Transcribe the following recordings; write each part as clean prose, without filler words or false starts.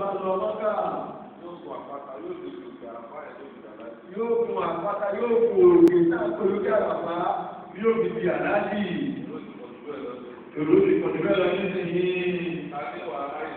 bá lọ lọ́gà. Yóò gun àpáta yóò di òkè àràfá ẹ̀ lóbi dàda. Yóò gun àpáta yóò gun òkè náà pẹ̀lú kí àràfá yóò fi di àlájì. Èrò ti pọ̀ níbẹ̀ lọ nísìnyí. Tani ò wà láyé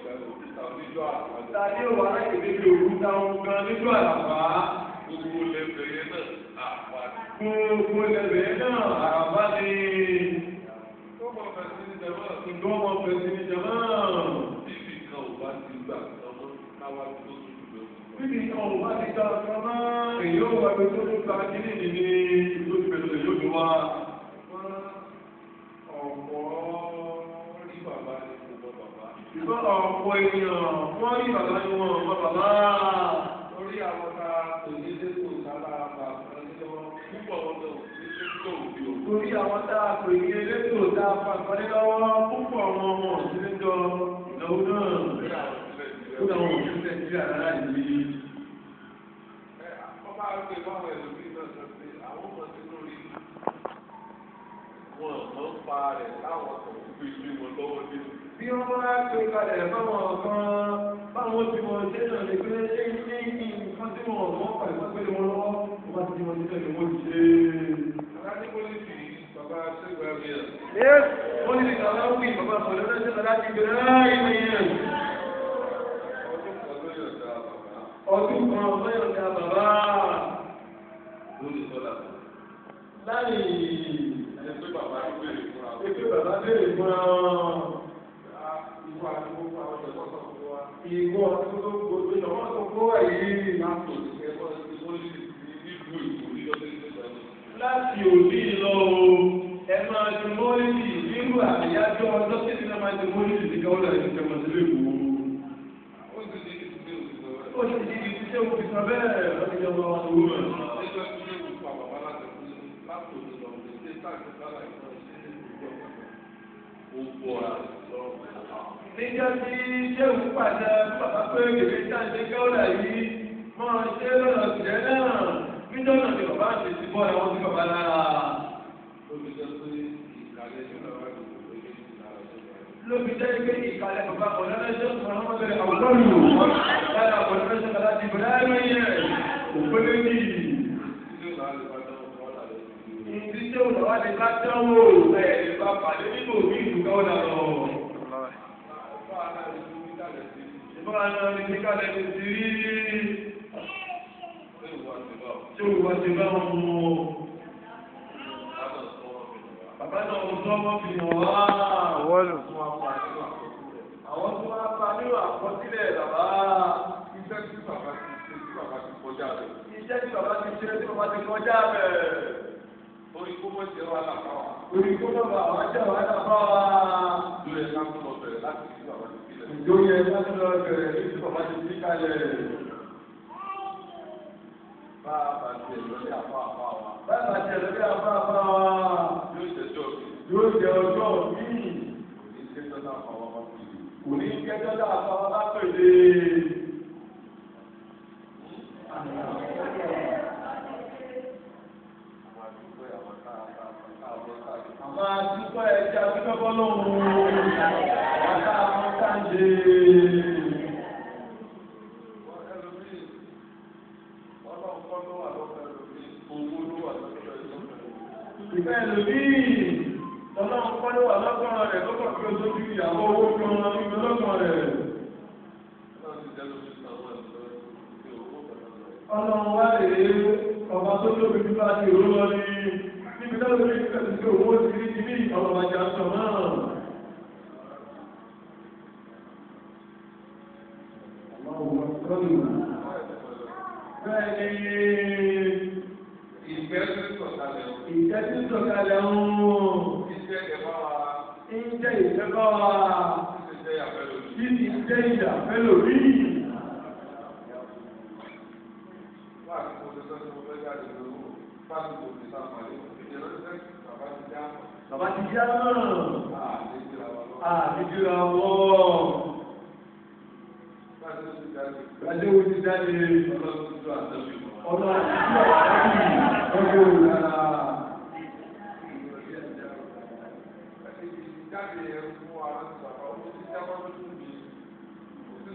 débi òkúta ohun gan níjọ́ àràfá. Gbogbo lẹ́bẹ̀ẹ́ náà àpá. Gbogbo lẹ́bẹ̀ẹ́ náà àràfá ni. Tọ́mọ fẹ̀sí ní jẹ̀mọ́. Tọ́mọ fẹ̀sí ní jẹ̀mọ́. Bíbí kan ò bá ti gbà tọ́mọ káwá tó tó tó. Bíbí kan ò bá ti gbà tọ́mọ. Èyí ó wà pé tó tó gba kíní ní ìlú ìbẹ̀rẹ̀ yóò tó wá. Ìgbọ́n ọ̀pọ̀ ènìyàn wọ́n rí bàbá ní wọn ọ̀pọ̀ bàbá. Lórí àwọn ta kò ní dépò sára bàbá nílọ púpọ̀ wọn lọ sí tó òbí o. Lórí àwọn tá a pè ní elétò tá a fà pàdé lọ́wọ́ púpọ̀ àwọn ọmọ ìdílẹ́jọ ìnáwó náà. Ó dáwọn òṣìṣẹ́ Nàìjíríà rárá yìí. Wọ́n bá gbé báwọn ẹlòmíì náà sọ pé àwọn ọmọ tí lórí wọn mọ̀ ń pa rẹ̀ láwọn kan gbé ilé wọn lọ́wọ́ nínú. Bí wọ́n bá gbé kalẹ̀ báwọn kan báwọn tí wọ́n ṣe náà lè gbé ní nǹkan tí wọ́n mọ̀ pàìpá pé wọn lọ́wọ́ wọ́n bá ti di wọn nílẹ̀ ni wọ́n ti ṣe. Aláàdé pólítì bàbá Ṣẹ́gun Abíyàn. Wọ́n ní ìgbà wọn wí bàbá sọ̀rọ̀ lọ́sẹ̀ láti bẹ̀rẹ̀ ìmọ̀ yẹn. Ọdún kan lọ́yọ̀ ní bàbá. Lórí sọ́dà. Láì ẹni pé bàbá ń béèrè fúnra wọn. Èké bàbá béèrè fúnra wọn. Ìwọ àti gbogbo àwọn ìjọba tó ń wá. Ìwọ àti gbogbo ìjọba tó ń wá yìí. Láti òṣìṣẹ́ ẹgbẹ́ tí wọ́n lè ní nílùú Èkó ní ọdún ìgbésẹ̀. Láti òbí lọ o, ẹ máa ti mọ́lìdì nínú àyájọ́ ọjọ́ tí ti náà máa ti mọ́lìdì ní káwọ́lá ẹ̀ ní kẹmọ̀ sí lè wò ó. Ó sì ti di ìṣiṣẹ́ òfìsàn bẹ́ẹ̀ lọ́dún ìjọba wọn tó wù ẹ̀. Níjọ́ tí Ṣéhùn pàṣẹ bàbá pé kèké sáńdé káwọ́lá yìí máa ṣe lọ́nà ìjẹ́ náà. Níjọ́ náà ni bàbá àti ti bọ́ ẹ̀wọ̀n sí bàbá lára. Lóbi jẹ́ pé ìkàlẹ̀ bàbá ọ̀lẹ́lẹ́sẹ̀ ọ̀rọ̀mọ́bẹ̀rẹ̀ àwùjọ́lù lára ọ̀lẹ́lẹ́sẹ̀ aláti bẹ̀rẹ̀ ayẹyẹ òpélé ní ìdíjẹ́ òlọ́wà ní kájọ́wò ẹ̀ bá pàdé nínú òbí ìdúkọ́wọ́dà lọ. Ìbára náà ní kíkàlẹ̀ ti ti rí tí ó wá ti bá wọn mú bàbá náà ó tọ́ wọ́n fi hàn wá. Àwọn tó wá pa nínú àkọsílẹ̀ bàbá. Iṣẹ́ tí bàbá ti ṣe tí bàbá ti kọjá rẹ̀. Iṣẹ́ tí bàbá ti ṣe tí bàbá ti kọjá rẹ̀. Orí kó mọ̀ jẹ́ wàhálà fáwa. Orí kó mọ̀ àwọn jẹ́ wàhálà fáwa. Lórí ẹ̀ka tó lọ bẹ̀rẹ̀ láti fi bàbá ti sílẹ̀. Lórí ẹ̀ka tó lọ bẹ̀rẹ̀ tí bàbá ti sí kalẹ̀. Bá a bá tiẹ̀ lórí àpá àpá wa. Bá a bá tiẹ̀ lórí àpá àpá wa. Yóò jẹ́ ọjọ́ míì. Kò ní kẹ́jọ́ náà àpá bá pèlè. Àwọn àdúgbò ẹ̀jẹ̀ àdúgbò bọ́lọ́hùn àtà àwọn sáǹdé. Ìfẹ́ ẹlòmíì ọlọ́run kọ́ ló wà lọ́gbọ̀n rẹ̀ lọ́gbọ̀n kí o tó fi ìyàwó owó kan nínú lọ́gbọ̀n rẹ̀. Ọlọ́run wá lè ọba tó tóbi bí bá ti rú lọ ní níbi tó lórí ìfẹ́sì tí owó ti rí ní ọ̀rọ̀ àjà sọ náà. Bẹ́ẹ̀ ni ìfẹ́ tí ń sọ̀kalẹ̀ ọ̀hún. Ìjẹ́ ìfẹ́ bá wa. Kí ni jẹ́ ìjà fẹ́ lórí? Bàbá ti já náà. Àdìjìra wọ́. Adéwò ti jáde. Ọ̀nà àdìjìra ọjọ́ òwúrọ̀.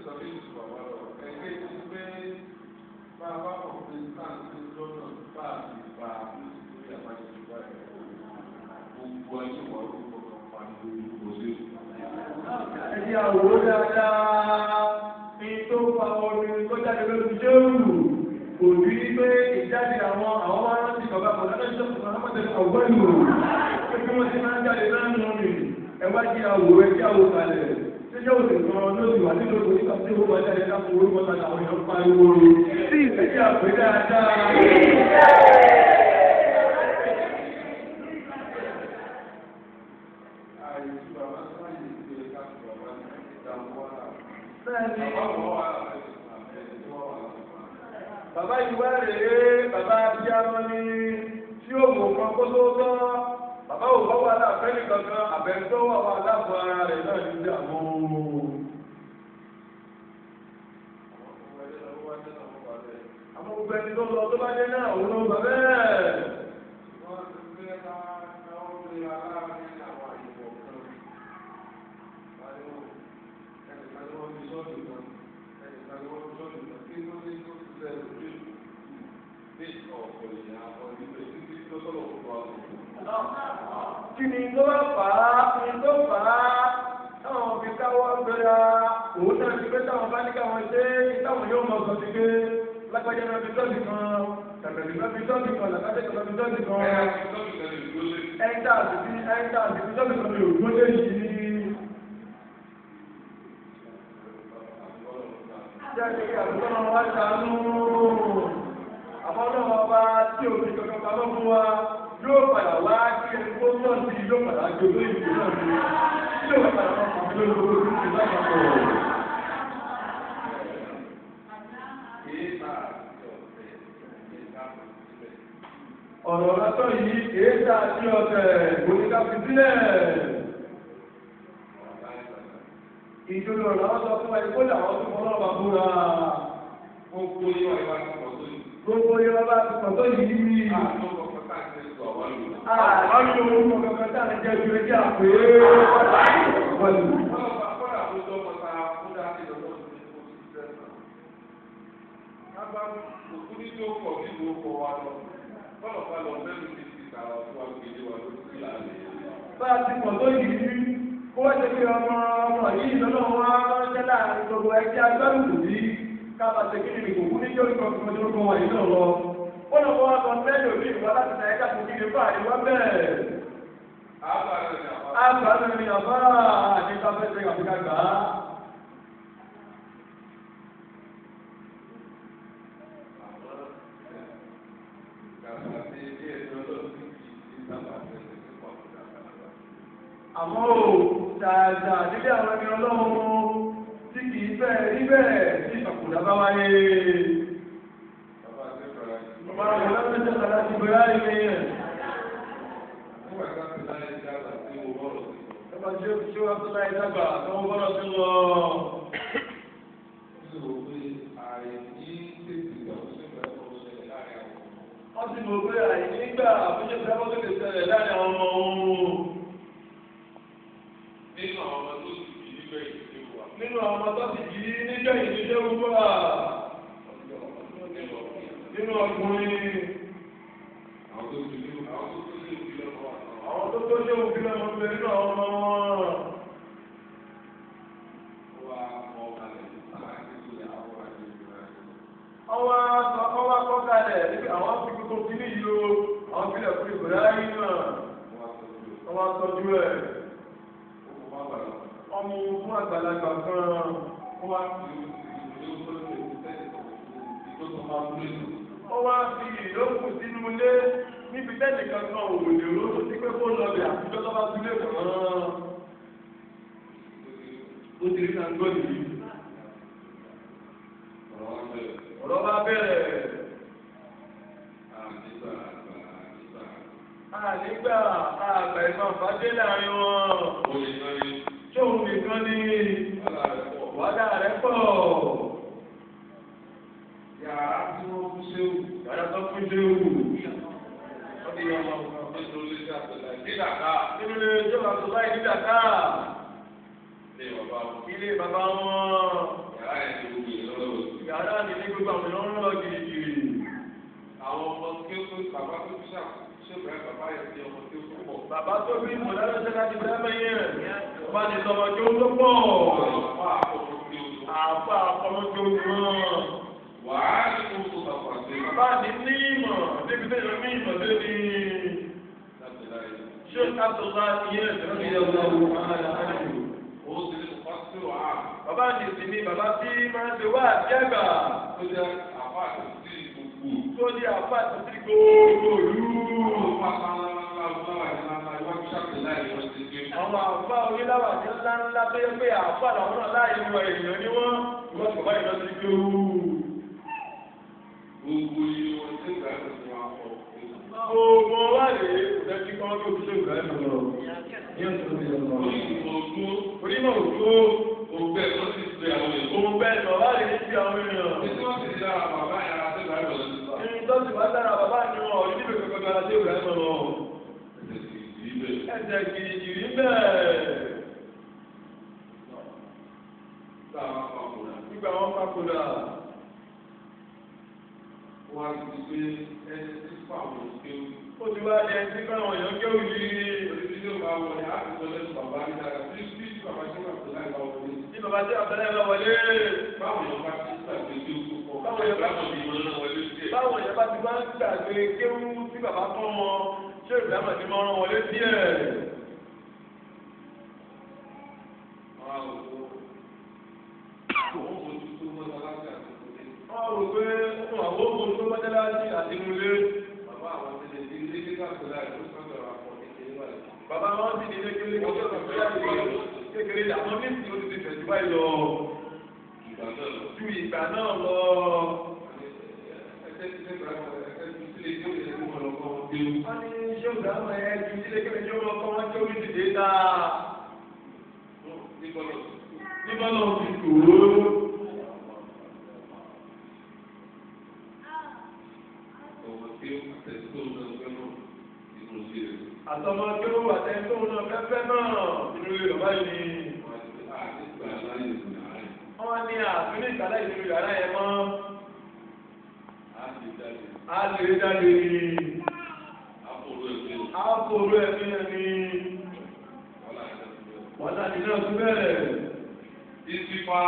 sọ bí ìṣòro àwọn ọ̀rọ̀ ẹgbẹ́ ti pé bá a bá kọ̀ pé sáǹtì lọ́nà bá a ti bá a lórí àbájọ ìgbà rẹ̀ gbogbo ayé wà lórúkọ kan pa ní lórí òṣèlú. ẹni àwòrán dáadáa ní tó fa orin tó jáde lórí jẹ́rù kò rí pé ìjáde àwọn máa rántí bàbá kan lọ́dọ̀ ìjọba ọmọdé ọgbọ́n ìlú pé kí wọ́n ti máa ń jáde lánàá rìn ẹwà jí àwòrán ẹjẹ́ àwò kalẹ̀ tí jẹ́ òsè kan lóṣù wà nínú òṣèlú nígbà tí ó wọ́n jáde lápò orúkọ tàbí àwọn èèyàn pariwo sí ìfẹ́jẹ́ àpè dáadáa. Bàbá ìwé rèé, bàbá abiyamọ ni tí ó mú kan kó tó tọ́. Bàbá ò bá wà láàfẹ́ nìkan kan, àbẹ̀tọ́ wà wà láàbò ara rẹ̀ náà ní ìjà mọ́. Àwọn gbogbo ẹni tó lọ tó bá dé náà, òun ló gbà bẹ́ẹ̀. Kí ni tó bá fà á? Kí ni tó fà á? Táwọn fi káwọ́ gbéra, òun náà ti pé táwọn bá ní káwọn ṣe é, táwọn yóò mọ̀ sọ sí pé lágbájá náà fi tọ́jú kan, tàbí náà fi tọ́jú kan, làkàtẹ́ kan fi tọ́jú kan. Ẹ̀ńtà àti fi tọ́jú kan lè ògbó lé yìí ní. Jáde àbúkọ́ náà wá ṣàánú. Àmọ́ náà ọba tí òfin kankan pamọ́ fún wa yóò padà wá kí ẹni tó tọ́ sí yóò padà gbé lórí ìlú náà ní. Yóò padà wá kọ̀ lórí ìlú náà pọ̀. Ọ̀rọ̀ lọ́tọ̀ yìí kìí ṣe àti ọ̀tẹ̀ oníkà fi sílẹ̀. Ìjọba ọ̀rọ̀ sọ fún ẹni kó làwọn tó mọ́ lọ́wọ́ búra. Gbogbo yóò wá ìwà tó pọ̀ tó yìí. Gbogbo yóò bá ti pọ̀ tó yìí. Àwọn olùkọ́ kankan tá à ń jẹ́ ju ẹjẹ́ àpè é. Bá a ti pọ̀ tó yìí, kó wá ṣe pé ọmọ yìí lọ́nà wá ránṣẹ́ láàrin gbogbo ẹgbẹ́ agbárùkù yìí kábà ṣe kí ni kò kú ní jọ́rí kan fún ọjọ́ wọ̀nyí náà lọ. Wọ́n lọ wá kan mẹ́lò ní ìwà láti ṣe ẹ̀ka tó kí ni fún àríwá bẹ́ẹ̀. Àgbà ni àbá àti káfẹ́sẹ̀ àfikà gbà á. Àmọ́ ò dáadáa nílé àwọn ẹni ọlọ́run tí kì í fẹ́ rí bẹ́ẹ̀ tí ìfàkùdà bá wáyé. Bàbá àwọn ọlọ́pẹ́sẹ̀ kàdá ti bẹ̀rẹ̀ àìmẹ́ yẹn. Bàbá tí ó wá tó láì dágbà tó wọ́n bọ́lọ̀ sí lọ. Wọ́n ti mọ̀ pé àìnígbà àbújá ìfẹ́ wọ́n tó lè ṣẹlẹ̀ láàrin àwọn ọmọ ohun. Nínú àwọn ọmọ tó sì bí nígbà ìdílé wa. Nínú àwọn ọmọ tó sì bí nígbà ìdílé wa. Nínú ọkùnrin. Àwọn tó ṣe òbí lọ́wọ́. Àwọn tó ṣe òbí lọ́wọ́ pé nínú àwọn ọmọ wọn. Ọwọ́ akọ́kàlẹ̀ níbi àwọn akíkókò kí ní ìlú àwọn fílẹ̀ fún ìgbòrá yìí náà. Ọwọ́ atọ́jú ẹ̀. Ọmọ fún àgbàlagbà kan wá fi ìlókùn sínú ilé níbi tẹ́lẹ̀ kankan òwòlè olóòtú sí pé kó lọ́bẹ̀ àtijọ́ tó bá túlé kan. Ó ti rí náà gbọ́ nìyí. Ọ̀rọ̀ bá bẹ̀rẹ̀. Ànígbà àgbà ìmọ̀ àbájẹ́ láàrin wọn. Tóun nìkan ní wàhálà rẹ̀ pọ̀. Yàrá tí wọ́n kú séwù. Yàrá tó kú séwù. Wọ́n ní ọmọ ọmọ tó lé sí àtẹ̀lẹ́ ní Dàkà. Nínú ilé ìjọba tó láì ní Dàkà. Ilé bàbá wọn. Ilé bàbá wọn. Yàrá gbogbo àwọn èèyàn ń lọ gírígírí. Àwọn ọmọ tí ó tó bàbá tó fi ṣèbẹ̀rẹ̀ bàbá yẹn ti ọmọ tí ó tó pọ̀. Bàbá tó bí ìmọ̀lá lọ́sẹ̀ láti bẹ́ẹ̀ mẹ́yìn rẹ̀. Ọba ní sọmọ tí ó tó pọ̀. Àfa àfọmọ́tò wọn. Wàá ní kó tó bàbá tó. Bàbá ní ìmọ̀ débi tẹ́lẹ̀ ní ìmọ̀ débi. Ṣé Abdullá ìyẹn ìjọba ìyàwó àwọn ó ti ní pásítọ̀ wá. bàbá ní ìsinmi bàbá tí máa ń ṣe wá àti ẹ̀gbà. Tó jẹ́ àbá àti gbogbo. Tó ní àfa àti gbogbo ìlú. Àwọn àfa oníláwà ní ńláńlá tó yẹ pé àfa làwọn náà láàyè wọ èèyàn ní wọ́n. Ìwọ́n ti bá ìlọ sí gbé wú. Gbogbo iye wọn tí ìgbà yẹn ti wá pọ̀. Gbogbo wa lè lẹ́tí kan tó fi ṣe ìgbà yẹn lọ. Onímọ̀ òjò. Ògbẹ́ tó ti ṣe àwọn èèyàn. Ògbẹ́ ìtọ̀lá lè ṣe àwọn èèyàn. Ètò wọn ti di lára bàbá yẹn ara tó ìgbà yẹn lọ sí sọ. Ìtọ́jú wa dára bàbá ni wọn ò ní bèbè kankan ara tí ìgbà yẹn lọ. Ẹ̀jẹ̀ kìrìkìrì bẹ́ẹ̀. Nígbà wọn papòdà. Wọ́n á ti gbé ẹni tí fáwọn òkèwù. Ó ti wá di ẹni tí káwọn èèyàn kéwù yìí. Olùdíje máa wọlé àtúntò lẹ́nu bàbá ní dára bí bàbá tí wọ́n àti láì bá wọlé. Bí bàbá tí àbẹ̀rẹ̀ bá wọlé. Báwo ni wọ́n bá ti gbàgbé kí ó tó pọ̀? Báwo yẹn bá ti máa ń gbàgbé kéwù tí bàbá kọ́ wọn? Ṣé ìdámọ̀ ti máa ń rán wọlé díẹ̀? Wọ́n rò pé àwọn ohun tó mọ́tẹ́láṣí àti múlé. Bàbá àwọn ti lè di ilé kíkà tó láì ló sọ̀rọ̀ àpọ̀ kékeré wà lẹ́yìn. Bàbá wọn ti di ilé kékeré àwọn méjì ó ti ti tẹ̀síwá lọ. Ju ìgbà náà lọ. Wọ́n ní ṣé ìgbà àwọn ẹ̀ ju ilé kékeré tí ó lọ kọ́ wọ́n tó ní ti dé ta. Nígbà náà ti tòó. Àtọmọ tó wà tẹ́tọ́ náà fẹ́fẹ́ náà nínú ilé bàbá yìí ni. Wọ́n ní àfihàn ìgbàlá ìlú yàrá yẹn mọ́. A lè jáde ní. Àpòrò ẹ̀mí ẹ̀mí. Wọ́n láti náà tún bẹ̀rẹ̀. Ìtìfà.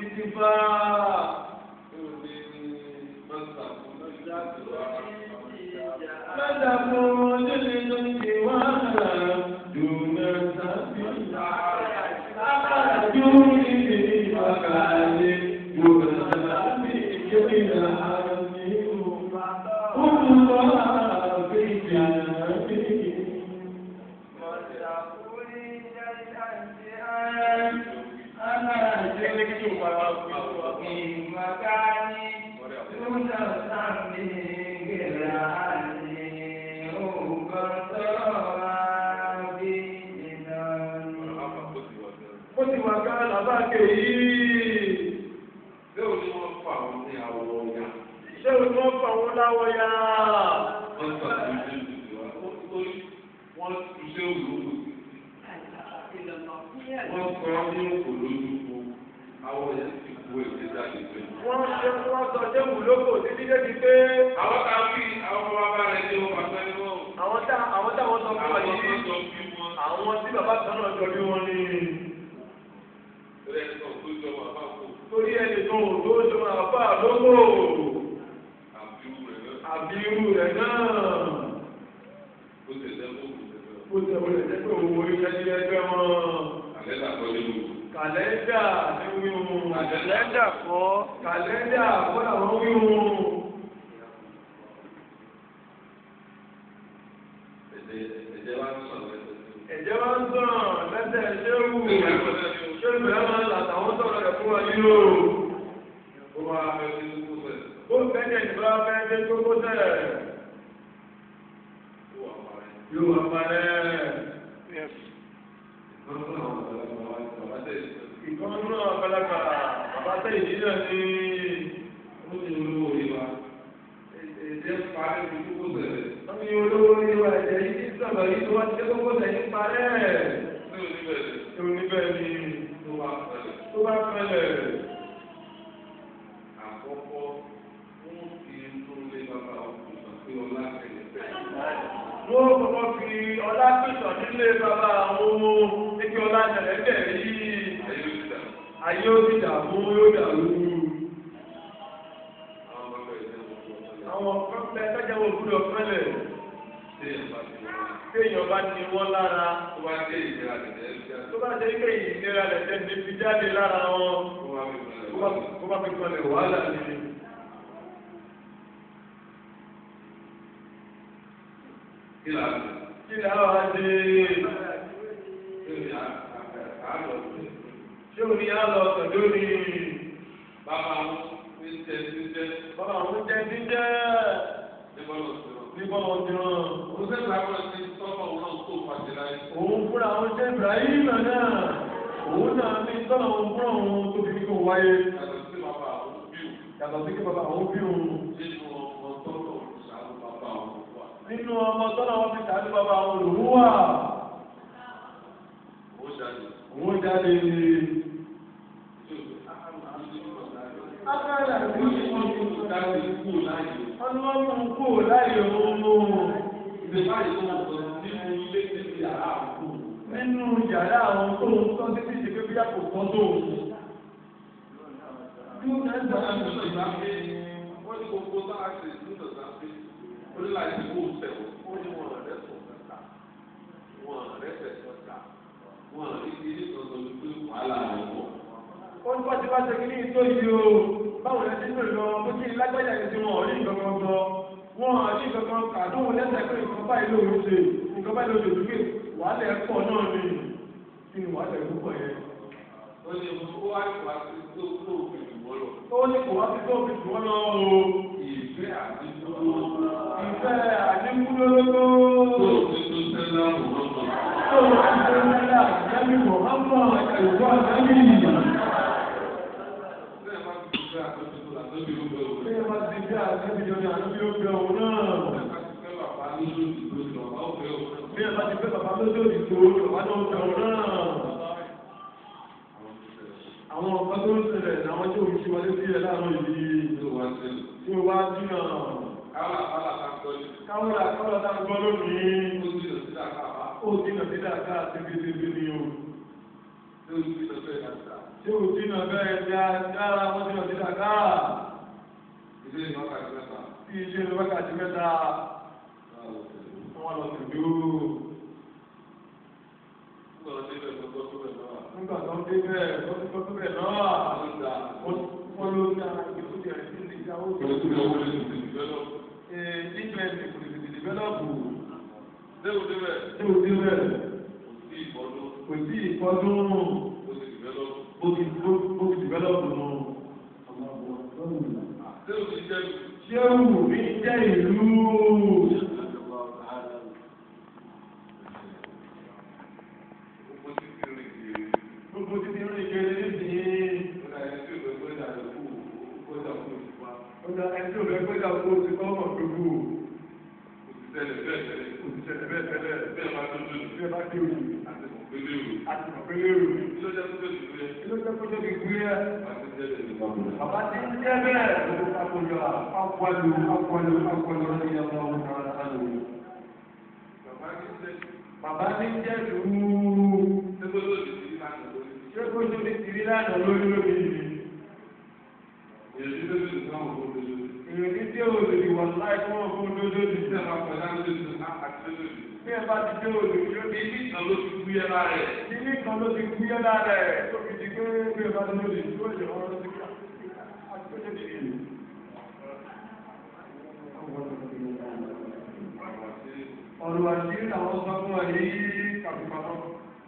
Mẹ́ta fún lílé tó ti wá dùnà sábì. Àbájú ìdí ìfàkàlẹ̀ dùnà sábì ìjọba àmì ìwà. Olùkọ́ àbíjà bí. Mọ̀tàkùnrin jẹ́ ìdájí ààrẹ. Aláàjẹ́ ní kí o máa fi ìmọ̀káni dùnà sábì. Ó ti wà ká làbáàkè yìí. Ṣé o ní wọ́n fà wọ́n ní àwọ̀ ọ̀yà? Ṣé o ní wọ́n fà wọ́n láwọ̀ ya? Wọ́n sọ pé ṣé o ti wá? Wọ́n tu ṣé o lòó? Wọ́n sọ ní òkò lójú fún àwọ̀ yẹn ti kú èdè jáde pé. Wọ́n sọ ṣé wù lóko títí dé ti pé. Àwọn kan bí àwọn bàbá rẹ̀ ní wọn pàṣẹ ní wọn. Àwọn táwọn sọ fún wa yìí. Àwọn tí bàbá kan náà jọ bí wọn ni. Torí ẹni tó ń tó jọ àbá lóko. Àbírú rẹ̀ náà. Ó tẹ̀ wọlé jẹ́ pé òun orí ṣẹ́jú ẹgbẹ́ wọn. Kàlẹ́ndà ní wíwú. Kàlẹ́ndà kọ́ làwọn wíwú. Ẹ̀jẹ̀ wá ń sàn lẹ́sẹ̀ ṣéwù. Ṣé ìgbà máa ń làtàwọn sọ̀rọ̀ rẹ̀ fún wa yìí o? Ó fẹ́jẹ̀ ìgbà fẹ́ dé gbogbo sẹ̀. Yóò wá parẹ́. Ìkọ́nù náà balaka, bàbá tẹ̀ ìdílé ní ó ti olówó ìwà. Ẹ̀jẹ̀ parẹ́ ní gbogbo sẹ̀. Wọ́n ní olówó ìwà ẹ̀jẹ̀ yìí ti sọ̀rọ̀ yìí tó wá ti dé gbogbo sẹ̀ ní parẹ́. Ṣé oníbẹ̀ ni tó bá fẹ́lẹ̀? ọlá pìtàn nílé bàbá àwọn ẹgbẹ́ ọlá jẹ̀lẹ́bẹ̀ rí ayé ó ti dààmú yóò dàrú. àwọn ọ̀pẹ́ tọ́jà wọn gbúdọ̀ fẹ́lẹ̀ téèyàn bá ti wọ́n lára tó bá jẹ́ pé ìnira lẹ̀jẹ̀ ní fi jáde lára wọn kó bá fi kọlẹ̀ wàhálà ni. Kí ni àwọn àti ṣé o ní àlọ́ ọ̀sọ̀dọ́ ni bàbá àwọn ń jẹ́ jíjẹ́ ní bọ́lá ọdún òun sẹ́gbà àwọn ti tọ́lọ̀ òun náà tó pàṣẹ láyé. Òun fúnra àwọn jẹ́ Ibrahim náà òun náà ní tọ́lọ̀ òun fúnra òun tó fi kó wáyé. Yàtọ̀ sí bàbá àwọn bí òun. Yàtọ̀ sí bàbá àwọn bí òun. Nínú ọmọ tọ́lọ̀ wọn fi ṣàánú bàbá àwọn olùwà. Owó jáde ní. Wọ́n mú kú láyé ọmọ nínú yàrá àwọn tó ń tọ́ títí ṣe pé bí àpò kan tó ń mú. Wọ́n ní gbogbo náà ṣe ìlú ìdọ̀sáfẹ́ orílẹ̀-èdè kò sẹ̀wọ̀n ó ní wọn rẹ̀ sọ̀tà wọn rẹ̀ sọ̀tà wọn rí ilé tuntun pé wàhálà wọn bọ̀. Ó ní wọ́n ti bá ṣe kí ní ìtòyí o báwo lẹ ti ń lò lọ bó ti lágbájá yìí tí wọn ò rí nǹkan kan gbọ́ wọn ò rí nǹkan kan kà tó wọn lẹ́sẹ̀ pé nǹkan báyìí ló ń ṣe nǹkan báyìí ló ń ṣe pé wàhálà ẹ̀pọ̀ náà ni kí ni wàhálà ẹ̀pọ̀ pọ̀ yẹn. Ó ní kó wá sí tó fi jù wọ́n lọ. Ó ní kó wá sí tó fi jù wọ́n lọ o. Ìfẹ́ àdínkúlólógó. Tó ti tó sẹ́lá Mùhàmmá. Tó ti tó sẹ́lá Ànábì Mùhàmmá ẹ̀wọ́ Ànábì. Bí ẹ máa ti gbé àgbẹ̀bí jọ ní àdúgbò yóò gbẹ òun náà. Bí ẹ bá ti gbé bàbá lójú òdìgbò bàbá náà gbẹ òun náà. Àwọn ọ̀pá tó ń ṣẹlẹ̀ ní àwọn tí òun ṣe wọlé sí ẹ̀ láàárọ̀ yìí tí ó wá jìnnà. Káwọ́lá tá ń gbọ́ lónìí. Ó jìnnà sí dàgbà àti bíbí ni o. Ṣé o jìnnà bẹ́ẹ̀ dáadáa wọ́n jìnnà sí dàgbà? Ilé ìlú wákàtí mẹ́ta. Wọ́n lọ sí ìlú. Nígbà tó ń dé bẹ́ẹ̀ tó ti kọ́ tó bẹ̀ náà. Wọ́n ló ń dá ìgbésókè rẹ̀ sí ìdíjà ó. Nígbà tí kò lè tètè dìbẹ́lọ́pù. Ṣé o dé bẹ́ẹ̀? Kò sí ìkọdún. Bó ti dìbẹ́lọ́pù nù. Ṣé òwú mi jẹ́ ìlú? Gbogbo ti ti rìn kiri nísìnyí. Ó dá ẹni tí ò fẹ́ gbéjà kó o ti kọ́ ọmọ gbogbo. Kò ti ṣẹlẹ̀ bẹ́ẹ̀ tẹ́lẹ̀. Bẹ́ẹ̀ bá dé òjò. Àti mọ̀pẹ́lẹ́ òjò. Kí ló jẹ́ kó tó fi gbé ẹ́? Bàbá ti ń jẹ́ bẹ́ẹ̀ ló akọ̀yọ̀ akọ̀lù ní ọmọ ọmọ náà lò. Bàbá ní jẹ́ lùú. Ṣé kó tó ti tìrí lánàá lórí lórí yìí? Ìròyìn tí ó lè wà láì fún ọkùnrin lójó ti tẹ́ máa pẹ̀lú àti lójó. Bí ẹ bá ti dé òòlù yóò ní ibi kan ló ti kú yẹ́ lára ẹ̀. Ibi kan ló ti kú yẹ́ lára ẹ̀ tó fi di pé bí ẹ bá ti lóde tó lè wọ́n lọ sí kí àti tó lè dìde. Ọ̀rọ̀ àṣírí làwọn sọ fún wa yìí kàfíkàfọ́.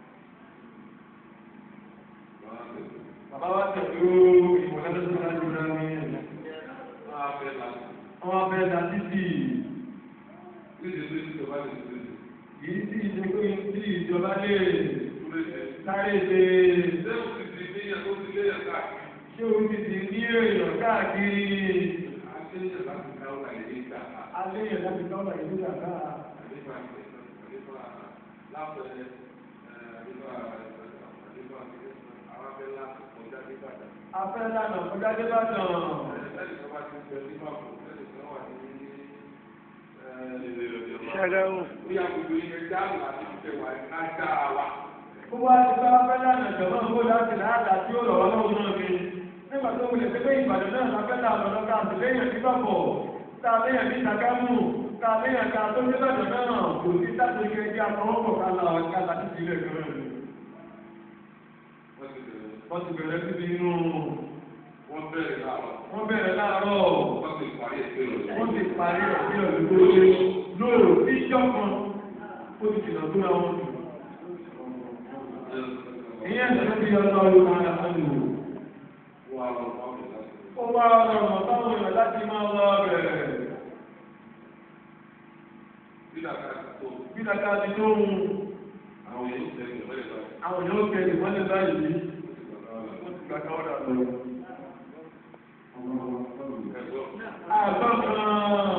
Bàbá wa tẹ̀lé ìwọ̀lẹ́dẹ́ tó lájú rẹ̀ ní ẹ̀yà. Wọ́n abẹ́ la títì. Yìí tí ìjọba tí ìjọba lè sáré ṣe. Ṣé o ti di ní èèyàn káàkiri? Aléyàn láti káwọ́ ìlú ìjàmbá. Afẹ́ lánà kọjá dé bàtàn. ṣẹ́dáwò. Bí a gbogbo ilẹ̀ dáàbò àti ìfẹ̀wà ká dá wa. Ó wá ti bá fẹ́lá náà jọ̀wọ́ kó láti láàdá tí ó lọ́wọ́ lọ́wọ́ náà mi. Nígbà tó wulẹ̀ pé Ìbàdàn náà la fẹ́lá lọ́dọ́ ká àtìlẹ́yìn ní bàbọ̀, tá a léyìn ní Sàgámù, tá a léyìn ká tó ní Ìbàdàn náà kò sí sáto ike ẹgbẹ́ àtọwọ́pọ̀ ká la ọ̀gá láti ìdílé kan náà. Wọ́n ti bẹ̀rẹ̀ síbi inú. Wọ́n bẹ̀rẹ̀ láàárọ̀. Wọ́n bẹ̀rẹ̀ láàárọ̀. Wọ́n ti parí ẹ̀sẹ̀ lọ. Wọ́n ti parí ẹ̀sẹ̀ lọ́dún lóòrò tí ìjọ kan ó ti jìnnà tó ra wọn jù. Ìyẹn ìṣẹ́ bí ọjọ́ olùkọ́ àdàkọ́lù. Ó wá ọ̀rọ̀ táwọn èèyàn láti máa lọ bẹ̀rẹ̀. Bí dàkà ti tó mú. Àwọn èèyàn tẹ̀lé ìmọ́lẹ̀ báyìí. Àwọn èèyàn tẹ̀lé ìmọ́lẹ̀ báyìí. Wọ́n ti gbàgbọ́ ọ̀dà lọ. Àgbọ̀n kan.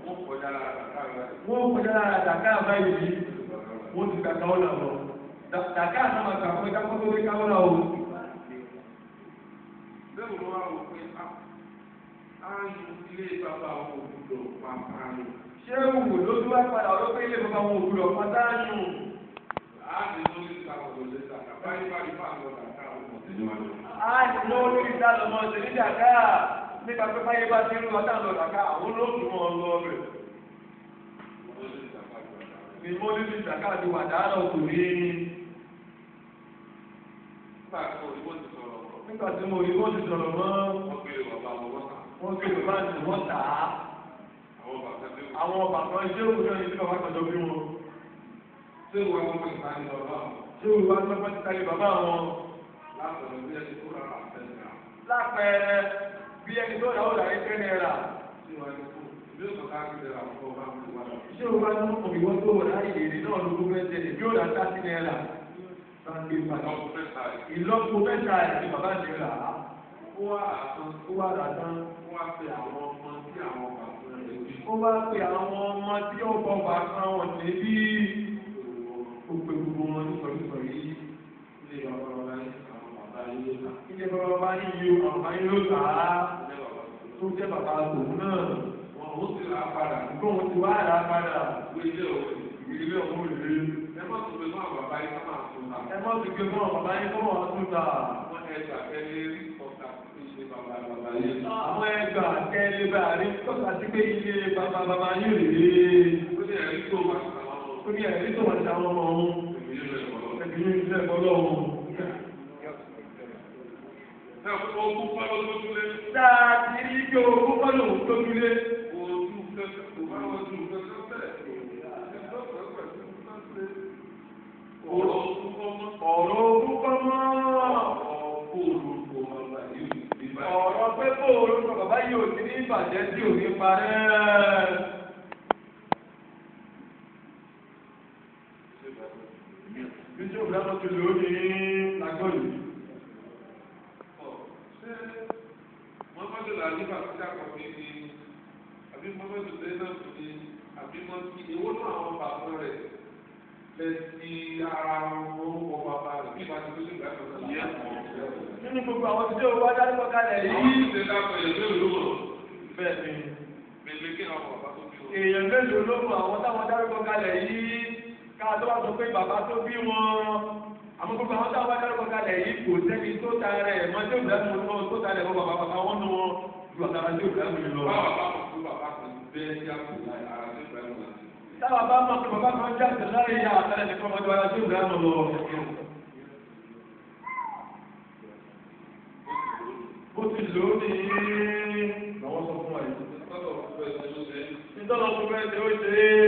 Wọ́n kọjá lára dàkà báyìí. Wọ́n ti gbàgbọ́ ọ̀dà lọ. Dàkà náà máa gbà pé kápọ́ tó lé káwọ́ náà o. Bẹ́ẹ̀ ni wọ́n á wò pé á yù ilé bàbá àwọn òbúdó pàpà ni. Ṣé òwò ló tún wá padà ọ̀rọ̀ pé ilé bàbá àwọn òbúdó pátá nù? Á ní lórí ìtàkùn lè dàkà báyìí báyìí bá àwọn dàkà àwọn òbúdó wà lọ. Á ní lórí ìdálọ́mọ ṣe ní dàkà nípa pé báyé bá ti rú ọ̀tá lọ dàkà àwọn olóògùn wọn lọ bẹ̀. Ni mo ní ti dàkà ti wà dáná kò ní. Nígbà tí mo rí wọ́n ti sọ̀rọ̀ mọ́. Wọ́n gbé bàbá wọn wọ́n tà. Wọ́n gbé bàbá àti wọ́n tà á. Àwọn bàbá iṣẹ́ òkú náà ní tí bàbá kan jọ bí wọn. Ṣé ìwà wọn pè ká ní bàbá wọn? Ṣé ìwà wọn pè ká ní bàbá wọn? Lápẹẹrẹ bí ẹni tó rà àtẹnìyà. Lápẹẹrẹ bí ẹni tó rà ó rà ní 10 naira. Ṣé ìwà ni kú? Bí ó sọ ká kí lè rà fún ọba mi wá lọ. Ṣé ìwà ni òmìwọ́ tó rà ìrìn náà ló gbé jẹ bí ó rà 30 naira? Ìlọ́po mẹ́ta ẹ̀sìn bàbá ti rà á. Ó wá rà tán. Ó wá pe àwọn ọmọ tí àwọn bàbá rẹ̀ bí. Ó wá pe àwọn ọmọ tí ó bọ̀ bá kan wọ̀n níbí. Ó pe gbogbo wọn ní sọ̀rọ̀sọ̀rọ̀ yìí. Ilé bàbá wa ní àwọn bàbá yìí ló tà. Ilé bàbá wa ní iye bàbá yìí ló tà á. Tó jẹ́ bàbá tòun náà. Wọ́n ó sì rà padà. Nígbà wọn ti wá rà padà. Ilé òun rèé. Ẹ má tó pe fún àwọn bàbá yìí ká máa tún ta. Ẹ má ti gbé fún àwọn bàbá yìí kọ́ wọn tún ta. Wọ́n ẹgbà kẹ́lẹ́ rí ọ̀tà ilé bàbá yìí. Àwọn ẹgbà kẹ́lẹ́ bá rí tọ́ka sí pé ilé bàbá yìí rèé. Ó ní ẹ̀rí tó wà sí àwọn ọmọ. Ó ní ẹ̀rí tó wà sí àwọn ọmọ ọ̀hún. Ẹ̀bí ní ilé ẹ̀kọ́ lọ́wọ́. Ogún pálọ̀ tó túlé. Dáa ti rí pé ogún pálọ̀ tó túlé. Ojú kẹ́kẹ́ kò bá wọn ju kẹ́kẹ́ bẹ́ẹ̀. Ọ̀rọ̀ ogún kọ́ mọ́. Ọ̀rọ̀ pé bóòrò kọ bàbá yìí ò sí ní ìbàjẹ́ tí ò ní parẹ́. Bíṣọ́ ìdáná ti lò ó ní lágbọ́lù. Ṣé Mọ́mọ́dé là ní bàtí àkọ́kọ́ ní àbí Mọ́mọ́dé lẹ́yìn náà tó ní àbí Mọ́tí èwo náà àwọn bàbá rẹ̀ lẹ́sí ara orúkọ bàbá rẹ̀ bí ìbá ti tó ṣègbà tó ṣe yẹ. Nínú gbogbo àwọn tí ó wá dárúkọ kalẹ̀ yìí. Àwọn ìṣe dákọ̀ èèyàn mélòó ló mọ̀? Bẹ́ẹ̀ ni. Bèbè kí àwọn bàbá tó bí wọn. Èèyàn mélòó ló mọ̀ àwọn táwọn dárúkọ kalẹ̀ yìí ká tó wá sọ pé bàbá tó bí wọn. Àmọ́ gbogbo àwọn táwọn dárúkọ kalẹ̀ yìí kò sẹ́ni tó ta rẹ̀ mọ́ tí ó bẹ̀rẹ̀ mọ́ tó ta rẹ̀ mọ́ bàbá wọn nù wọn ju àtàrà tí ó bẹ̀rẹ̀ mọ́ lọ. Báwa bá mọ̀ fún bàbá kan bẹ́ẹ̀ ní àpò ara tó bẹ̀rẹ̀ mọ́. Táwa bá mọ̀ pé bàbá kan jáde láyé ya àtàrà nìkan mọ́jọ́ ara tí ó bẹ̀rẹ̀ mọ́ lọ. Ó ti lò ó ní àwọn sọ fún wa yìí. Nítorí ọ̀pọ̀ bẹ́ẹ̀ ni ó ṣe é.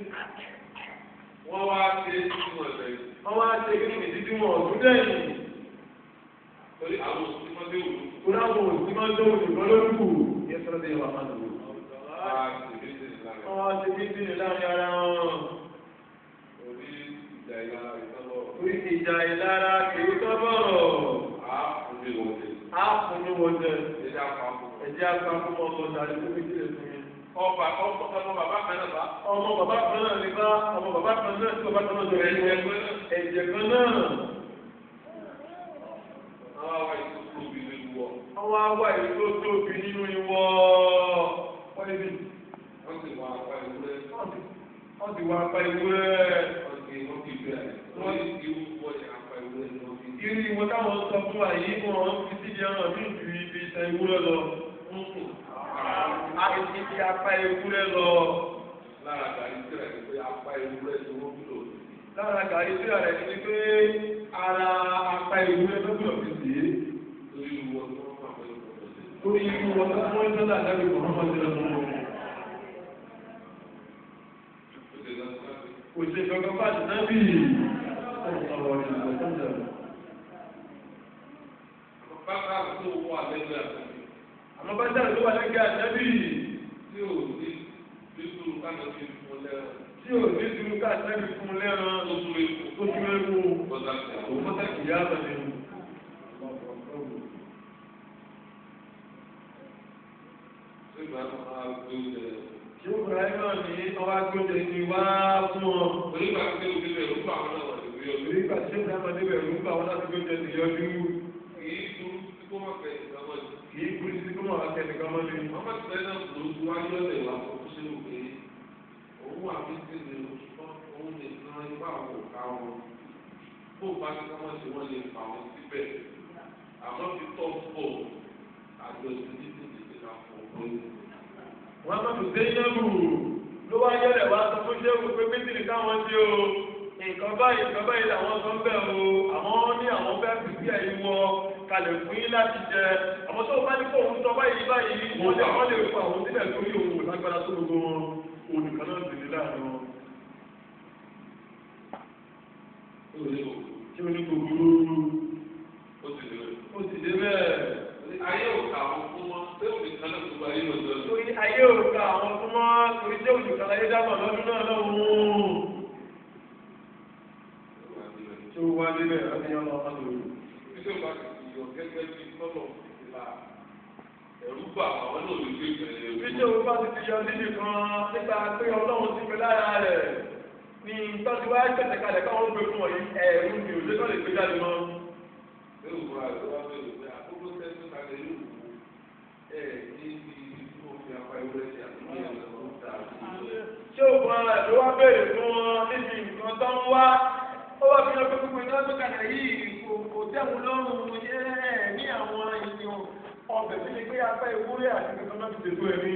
Wọ́n wá ṣe é tí wọ́n lẹ̀. Wọ́n wá ṣe kí ní títí wọn ọ̀dún dẹ́yìn. Torí àwọn òsì máa dé òru. Kó láwọn òsì máa dé òru kan lórúkú. Ní ẹ̀sọ́ dé wà máa lò. Wọ́n wá ṣe méjì ní láàrin ara wọn. Orí ìjà ìlara ìtọ́lọ̀. Orí ìjà ìlara kìí tọ́bọ̀rọ̀. Ààfùnú wọ̀jẹ̀. Ẹ̀jẹ̀ àpapọ̀ ọmọ ọ̀dàrí tó fi sílẹ̀ fún mi. Ọmọ bàbá kan náà bá. Ọmọ bàbá kan náà ní bá ọmọ bàbá kan náà tí bàbá kan náà jọ ẹ̀jẹ̀ kan náà. Àwọn àwa èyí tó tóbi nínú ìwọ. Wọ́n níbi. Wọ́n sì wá apá ewúrẹ́. wọ́n ti wá apá ewúrẹ́. wọ́n ti bẹ̀rẹ̀ wọ́n ti wọ́n ti apá ewúrẹ́ ni wọ́n fi. irú ìwọ táwọn sọ fún wa yìí wọ́n fi síbi ẹran mi ju ibi ìtàn ewúrẹ́ lọ. a ti ti fi apá ewúrẹ́ lọ. lára gàrí síra ni pé apá ewúrẹ́ ni wọ́n wúlò. lára gàrí síra rẹ̀ ni pé ara apá ewúrẹ́ ló gbọ́dọ̀ fi sí. torí ìwọ tí wọ́n máa pẹ̀lú ọ̀dọ́ sí. torí ìwọ tí wọ́n ń sọ́dọ̀ àdáwì kò rán mọ́tò lọ́wọ́. kò ṣe kankan bá ti náà bí bàbá tó wà lẹ́gbẹ̀ẹ́ àtàkì. àmọ́ bá dára tó wà lẹ́gbẹ̀ẹ́ àtàbí tí ò ní bísú kánàbí fún lẹ́ràn. tí ò ní dúró káàtàbí fún lẹ́ràn tó tún ewu òun mọ́tàkì yá àbẹ̀lẹ̀. ṣé ìgbà máa gbé oúnjẹ rẹ̀? tí ó bẹ̀rẹ̀ náà ní ọwá gbọ́dọ̀ ní wá fún ọ. onígbà tí ó ti bẹ̀rù fún àwọn náà wà lórí ọdún. onígbà tí ó bẹ̀rẹ̀ máa débẹ̀ rú bá wọn láti gbọ́dọ̀ ní yọjú. kìí burú tí kò má fẹ́ nìkan mọ́ ni. kìí burú tí kò máa fẹ́ nìkan mọ́ ni. mọ́mọ́ ti fẹ́ náà kúrò tí wájú ọ̀lẹ̀ wà fún sínú pé òun wà ní sílẹ̀ òun nìkan ipá àwọn òkà wọn. bó bá ní káwọn ṣe wọ́n lè fà wọn síbẹ̀. àmọ́ fi tọ́ fọ̀ àjọṣe ní tètè ká fọ̀ wọ́n máa tún Zainabu ló wá yẹ̀rẹ̀ wá sọ fún ṣéwù pé méjìlì káwọn ṣe o nǹkan báyìí làwọn sọ ń bẹ̀ o àwọn ní àwọn fẹ́ fi sí ẹ̀yìn wọ kalẹ̀ fún yín láti jẹ àwọn tó bá ní kó òun sọ báyìí wọ́n lè fún àwọn sílẹ̀ lórí òun lágbára tó gbogbo wọn olùkọ́ náà sì ní láàrin wọn. tí o ní gbogbo ó sì dé bẹ́ẹ̀. ayé òkà àwọn fún wọn pé òbí kan náà gbogbo ayé òjò lọ. torí ayé òkà àwọn fún wọn torí jẹ́ òjòkà láyé dábọ̀ lọ́dún náà lọ́wọ́. tí ó wá débẹ̀ láti yọ lọ́wọ́ lórí. bí ó bá ti yọ gẹ́gẹ́ bí tọ́lọ̀ ìlà ẹ̀rú bà àwọn náà lè gbé ìbẹ̀rẹ̀ rẹ̀. bí ó bá ti yọ níbi kan nípa pé ọlọ́run ti pẹ́ lára rẹ̀ ní tọ́jú wá gbẹ̀sẹ̀ kalẹ̀ káwọn gbé fún ọ yìí ẹ̀rú ni òṣèlú lè gbé jáde mọ́. Ṣé òkun ara ẹ̀ ló wá béèrè fún wọn níbi nǹkan tó ń wá? Ó wá fi ọgbẹ́ gbogbo iná tó kàdà yìí kò tẹ̀wọ̀n lọ́rùn ní àwọn ènìyàn ọbẹ̀ tí lè gbé apá ewúrẹ́ àti kankan náà ti dètò ẹ̀mí.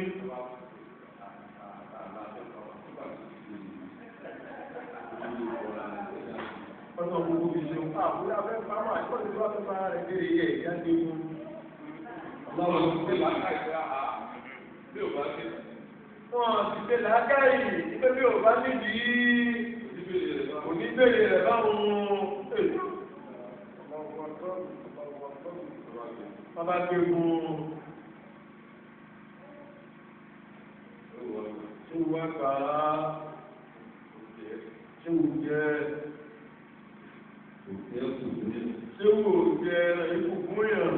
Ọ̀sán gbogbo fi ṣe òun àbúrò afẹ́ pamọ́ àìkọ́lù tó wá fẹ́ bá rẹ̀ dé iye ìyá dé mú. Ọlọ́run ti gbé lákàtà bí ò bá dé. Wọ́n ti ṣe làákàyè pé bí ò bá nídìí oníbèrè rẹ̀ báwọn bàbá gbé mú ṣé wà gbà á ṣé wò jẹ́ ṣé wò jẹ́ ìkùnkùn yàn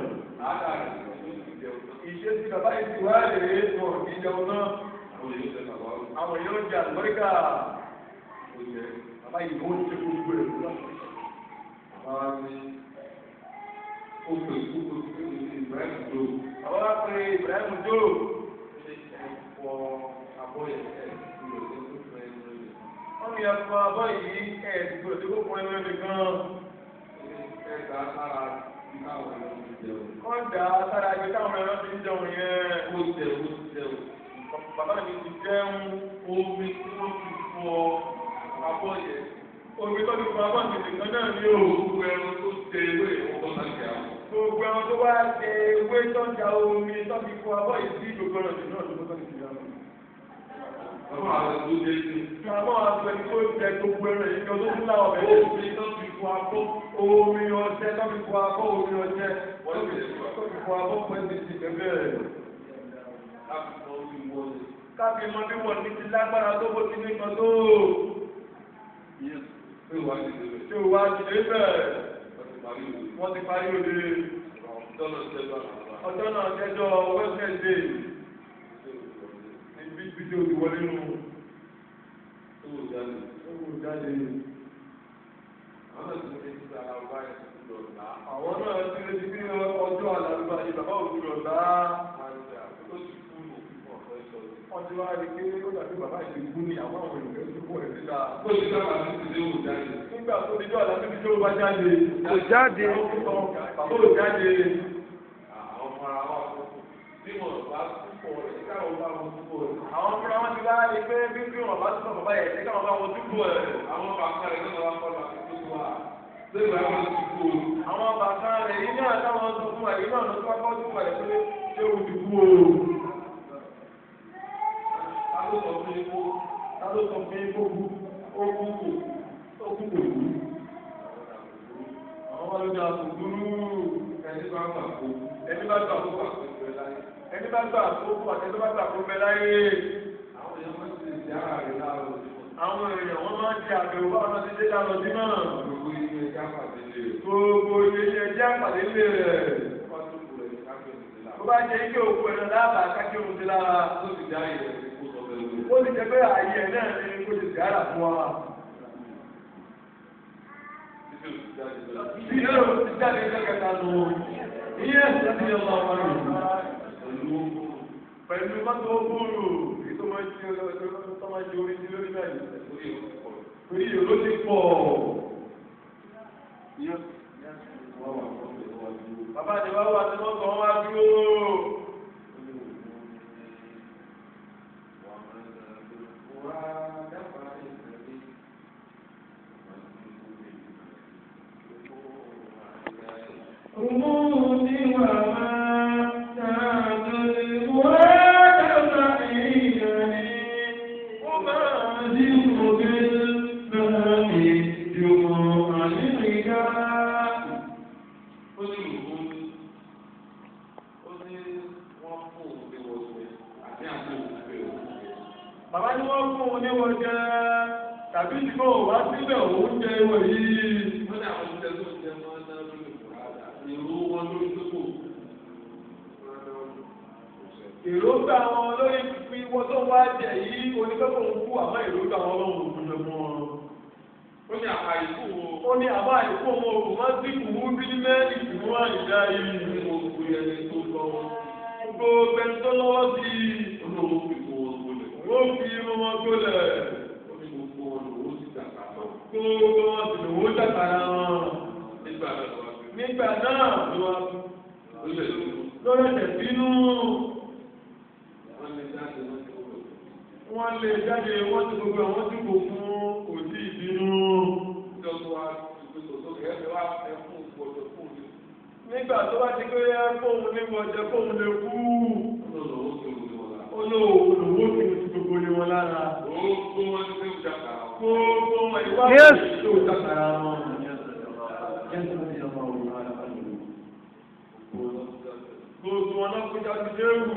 ìṣe tí bàbá yìí ti wá rèé wọn kì í jẹun náà. Àwọn èèyàn jẹ àlùbáríkà. Bàbá yìí wọ́n ṣe gbogbo ẹ̀ lọ́wọ́. Bàbá ní ó pè kúkú sí Ibrahim Dó. Àwọn wá pé Ibrahim Dó. Ẹ̀fọ́ abọ́yẹ̀ ẹ̀dúró tó fún ẹnu rẹ̀. Wọ́n ní ẹ̀fọ́ abọ́ yìí ẹ̀dúró tó fún ẹnu rẹ̀ gan. Ẹ̀dá sára bí káwọn ẹ̀rọ ti jẹun. Wọ́n dà á sára ibi táwọn ẹ̀rọ ti ń jẹun yẹn. Ó jẹun. Bàbá mi ti jẹun. Omi tí wọ́n fi fọ abọ́yẹ̀. Omi tó ti fọ abọ́ mi nìkan náà ní o. Gbogbo ẹran tó jẹ ewé ìwọ́n láti àwọn. Gbogbo ẹran tó wá jẹ ewé tó ń ja omi tó ti fọ abọ́ yìí sí gbogbo ẹran tó náà tó tó ti jẹun. Àwọn àwọn tó jẹ sí. Àwọn àgbẹ̀ tó jẹ gbogbo ẹran yìí kan tó ń lá ọbẹ̀ yìí. Omi tó fi fọ abọ́. Omi ọṣẹ tó fi fọ abọ́ omi ọṣẹ. Wọ́n tó fi fọ abọ́ pẹ̀lú ti bẹ̀rẹ̀. Káfí mọ bí wọ́n ti ti lágbára tó bó ti nìkan tó. Ṣé o wá ti dé bẹ́ẹ̀? Wọ́n ti parí òde. Ọjọ́ náà jẹ́jọ́ Wednesday. Ibi tí o ti wọlé nù. Owó jáde. Àwọn náà ti retí bí ọjọ́ àlàlùbá yìí bàbá òkú lọ bá. Wọ́n wọ́n ti wá rí pé ó dàbí bàbá ìdìbò ní àwọn ènìyàn tó kọ̀ ẹ̀ síta. Ó ti dábàá ní ti léwu jáde. Nígbà tó di dọ́ọ̀lá tó di tó bá jáde. Kò jáde. Bàbá ò jáde. Àwọn ọmọ ara wa bí wọn bá túbọ̀ rẹ̀ káwọn bá wọn túbọ̀ rẹ̀. Àwọn fúnra wọn ti wá rí pé bí wọn bá túbọ̀ bàbá yẹn ní káwọn bá wọn túbọ̀ rẹ̀. Àwọn bàbá rẹ̀ náà wá kọ́ lọ àti tó wà. Lẹ́yìn àwọn túbọ̀ rẹ̀. Àwọn bàbá rẹ̀ yìí náà táwọn tó fún ẹ̀ yìí náà ló tó wá kọ́ túbọ̀ rẹ̀ pé ṣé o ti kú o. Ta ló sọ fún ikú? Ta ló sọ fún ikú? Ó kú kò kú. Àwọn ọmọ ló dá kò dúró. Ẹni bá gbà kó. Ẹni bá gbà kó wà. Ẹni bá gbà kó wà. Ẹni bá gbà kó bẹ láyé. Àwọn èèyàn máa ń ṣe ìyára rẹ̀ láàárọ̀. Àwọn èèyàn wọ́n máa ń ṣe àbẹ̀wò báwọn náà ti dé lálọ́ sí náà. Gbogbo ilé ẹja pàdé lé rẹ̀. Gbogbo ilé ẹja pàdé lé rẹ̀. Tó bá jẹ́ ike òkú ẹ̀rọ lábàá kákí òun ti lára. Tó ti dá ìrẹ̀ sí kó sọ bẹ́ẹ̀ lórí. Ó ti jẹ́ pé ààyè ẹ̀ náà ni kó ti dára fún wa. Bí yóò ti jáde kẹ́kẹ́ta lò ó. Iye ẹ̀sìn ti yọ lọ wọn lò. Pẹ̀lú mọ́tò búrú, èyí tó máa ń ṣe orí sí lórí náà yìí. Orí yòó ló ti pọ̀. Bàbá àti bàbá wa ti mọ́tò wọn wá dúró. Bàbá ni wọ́n fún un níwọ̀n jẹ́ tàbí ìdìbò wá síbẹ̀ oúnjẹ ìwọ̀ yìí. Wọ́n ní àwọn oúnjẹ tó jẹ máa ń ná lórí ìfúrádà. Èrò wọn lórí tókò. Èròǹgbà wọn lórí fífi wọ́n tó wá jẹ yìí oníkẹ́kọ̀ọ́ ń kú àmọ́ èròǹgbà wọn lọ́wọ́ òkun jẹ fún wọn. Ó ní àpá ìkú wo. Ó ní àbá ìkú ọmọ òkun máa ń sí kùwú bí mẹ́rin ìfún àyíká yìí. Ní mo kú ẹni tó lọ́wọ́. Gbogbo ẹni tó lọ́wọ́ sí i. Olówó fi kó wọn gbólẹ̀. Wọ́n fi irun wọn gbólẹ̀. Ó ní gbogbo wọn lòó sì dàgbà lọ. Gbogbo wọn sì lòó dàgbàrà wọn. Nígbà náà lọ́wọ́. Nígbà náà ló wá Ó lè lò ó. lórí ẹ̀sẹ̀ bínú. Wọ́n lè jáde wọ́n ti wọ̀. Wọ́n lè jáde wọ́n ti gbogbo àwọn tí kò fún òdì ìbínú. Ìjọba wa ti gbé tòótọ́ kẹ́kẹ́ wá ẹ fún ìgbọ̀dọ̀ fún òní. Nígbà tó bá ti pé fóun ní wọ́jẹ́ fóun lè kú. Olówó ti wù ní wọn lára. Olówó ti wù gbogbo ní wọn lára. Gbogbo wọn ti fẹ́ dàgbà. Gbogbo wọn ìwà Yes. tó dàgbàrà wọn. Gbogbo wọn náà kọjá ti dé wù.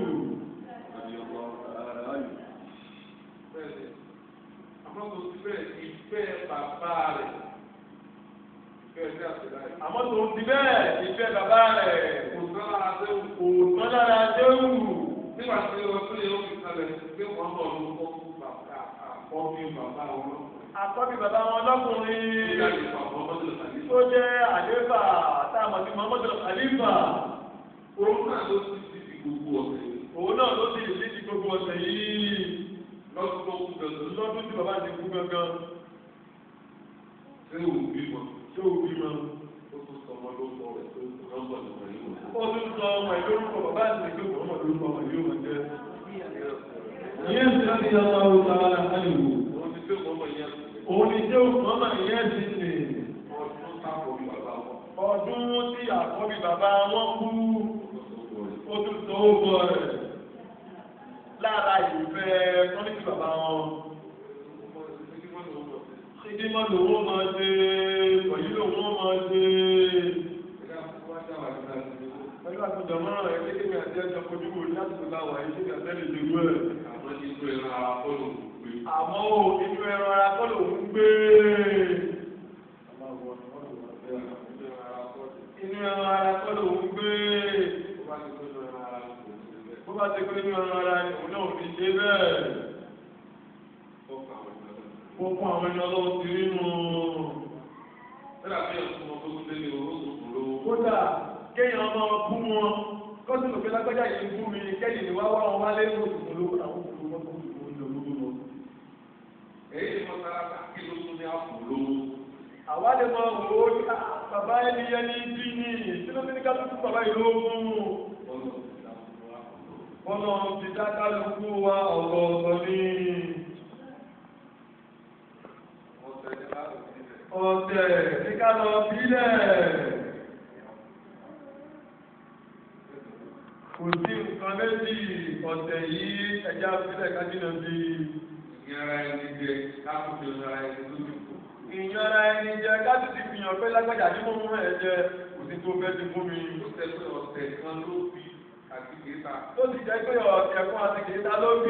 Àmọ́ kò sí bẹ́ẹ̀ ìfẹ́ bàbá rẹ̀. Ìfẹ́ ẹ̀dá àtẹ̀lá yìí. Àmọ́ tó ti bẹ́ẹ̀ ìfẹ́ bàbá rẹ̀ Kò sára sẹ́wù. kò tán lára dé wù. Nígbà tí wọ́n tún yẹ omi kalẹ̀ pé wọ́n bọ̀ ló kọ́ fún bàbá àkọ́bí bàbá wọn. Àkọ́bí bàbá wọn lọ́kùnrin. Nígbà tí bàbá wọn lè tàbí. Tó jẹ́ àléfà táàmù sí Muhammadu Khalifa. Òun náà ló ti di gbogbo ọ̀sẹ̀ yìí. Òun náà ló sì lè di gbogbo ọ̀sẹ̀ yìí. Lọ́dún tó kú gangan. Lọ́dún tí bàbá ti kú gangan. Ṣé òun bímọ? Ṣé ò bímọ? Ó tún sọ ọmọ lórúkọ rẹ̀ tó kù lọ́gbọ̀n nígbà yìí wọ̀. Ó tún sọ ọmọ ẹ̀ lórúkọ bàbá àti ìgbé ọmọ lórúkọ ọmọ yóò máa jẹ́. Ìyẹn ti láti yọ ọmọ ọ̀rọ̀ sára àlùwò. Òun ti dé ọmọ yẹn. Òun ni jẹ́ ọmọ ìyẹn ti nì. Ọdún sáfọ̀ ní bàbá wọn. Ọdún tí àkọ́bí bàbá wọn kú. Ó tún sọ ó bọ̀ rẹ̀. Lára ìfẹ́ tọ́lítì bàbá wọn. Ìdímọ̀ lòun máa ṣe, pẹ̀lú lòun máa ṣe. Pẹ̀lú àtúndà márùn-ún ẹ̀ kékeré àti ẹjọ́ kojú wo láti tó bá wà ní ṣé àtẹ́lẹ̀ lè wú ẹ̀. Àmọ́ nínú ẹran ara kọ́lù gbé. Àmọ́ ò inú ẹran ara kọ́ lòun gbé. Inú ẹran ara kọ́ lòun gbé. Bó bá ti gbé inú ẹran ara ni òun náà ò ní ṣe bẹ́ẹ̀. Ó fún àwọn ẹni ọlọ́wọ́ ti rí nù. Kódà kéèyàn máa bú wọn kọ́sì lòpin lágbájá yìí bú mi kẹ́yìn ni wá wá wọn wálé ní oṣù lówó àwọn òkú wọn tó kù. lè mọ òwò bàbá ẹni yẹn ní bí ní tí ló ní ká tó fún bàbá ìlú ogun. Bọ́lá ti dá kálukú wa ọ̀gọ̀ọ̀gọ̀ ní. Ọ̀tẹ̀ ní ká lọ bílẹ̀. Kò sí nǹkan méjì ọ̀tẹ̀ yìí ẹja bílẹ̀ kájínà bí. Ìyára ẹni jẹ káàkiri ìyára ẹni lójú. Ìyára ẹni jẹ káàkiri ti fi hàn pé lágbàjà ní mọ́mú ẹ̀ jẹ kò sí tó fẹ́ ti fún mi. Ó tẹ́ pé ọ̀tẹ̀ kan ló fi àti kìíta. Ó sì jẹ́ pé ọ̀tẹ̀ kan àti kìíta ló bí.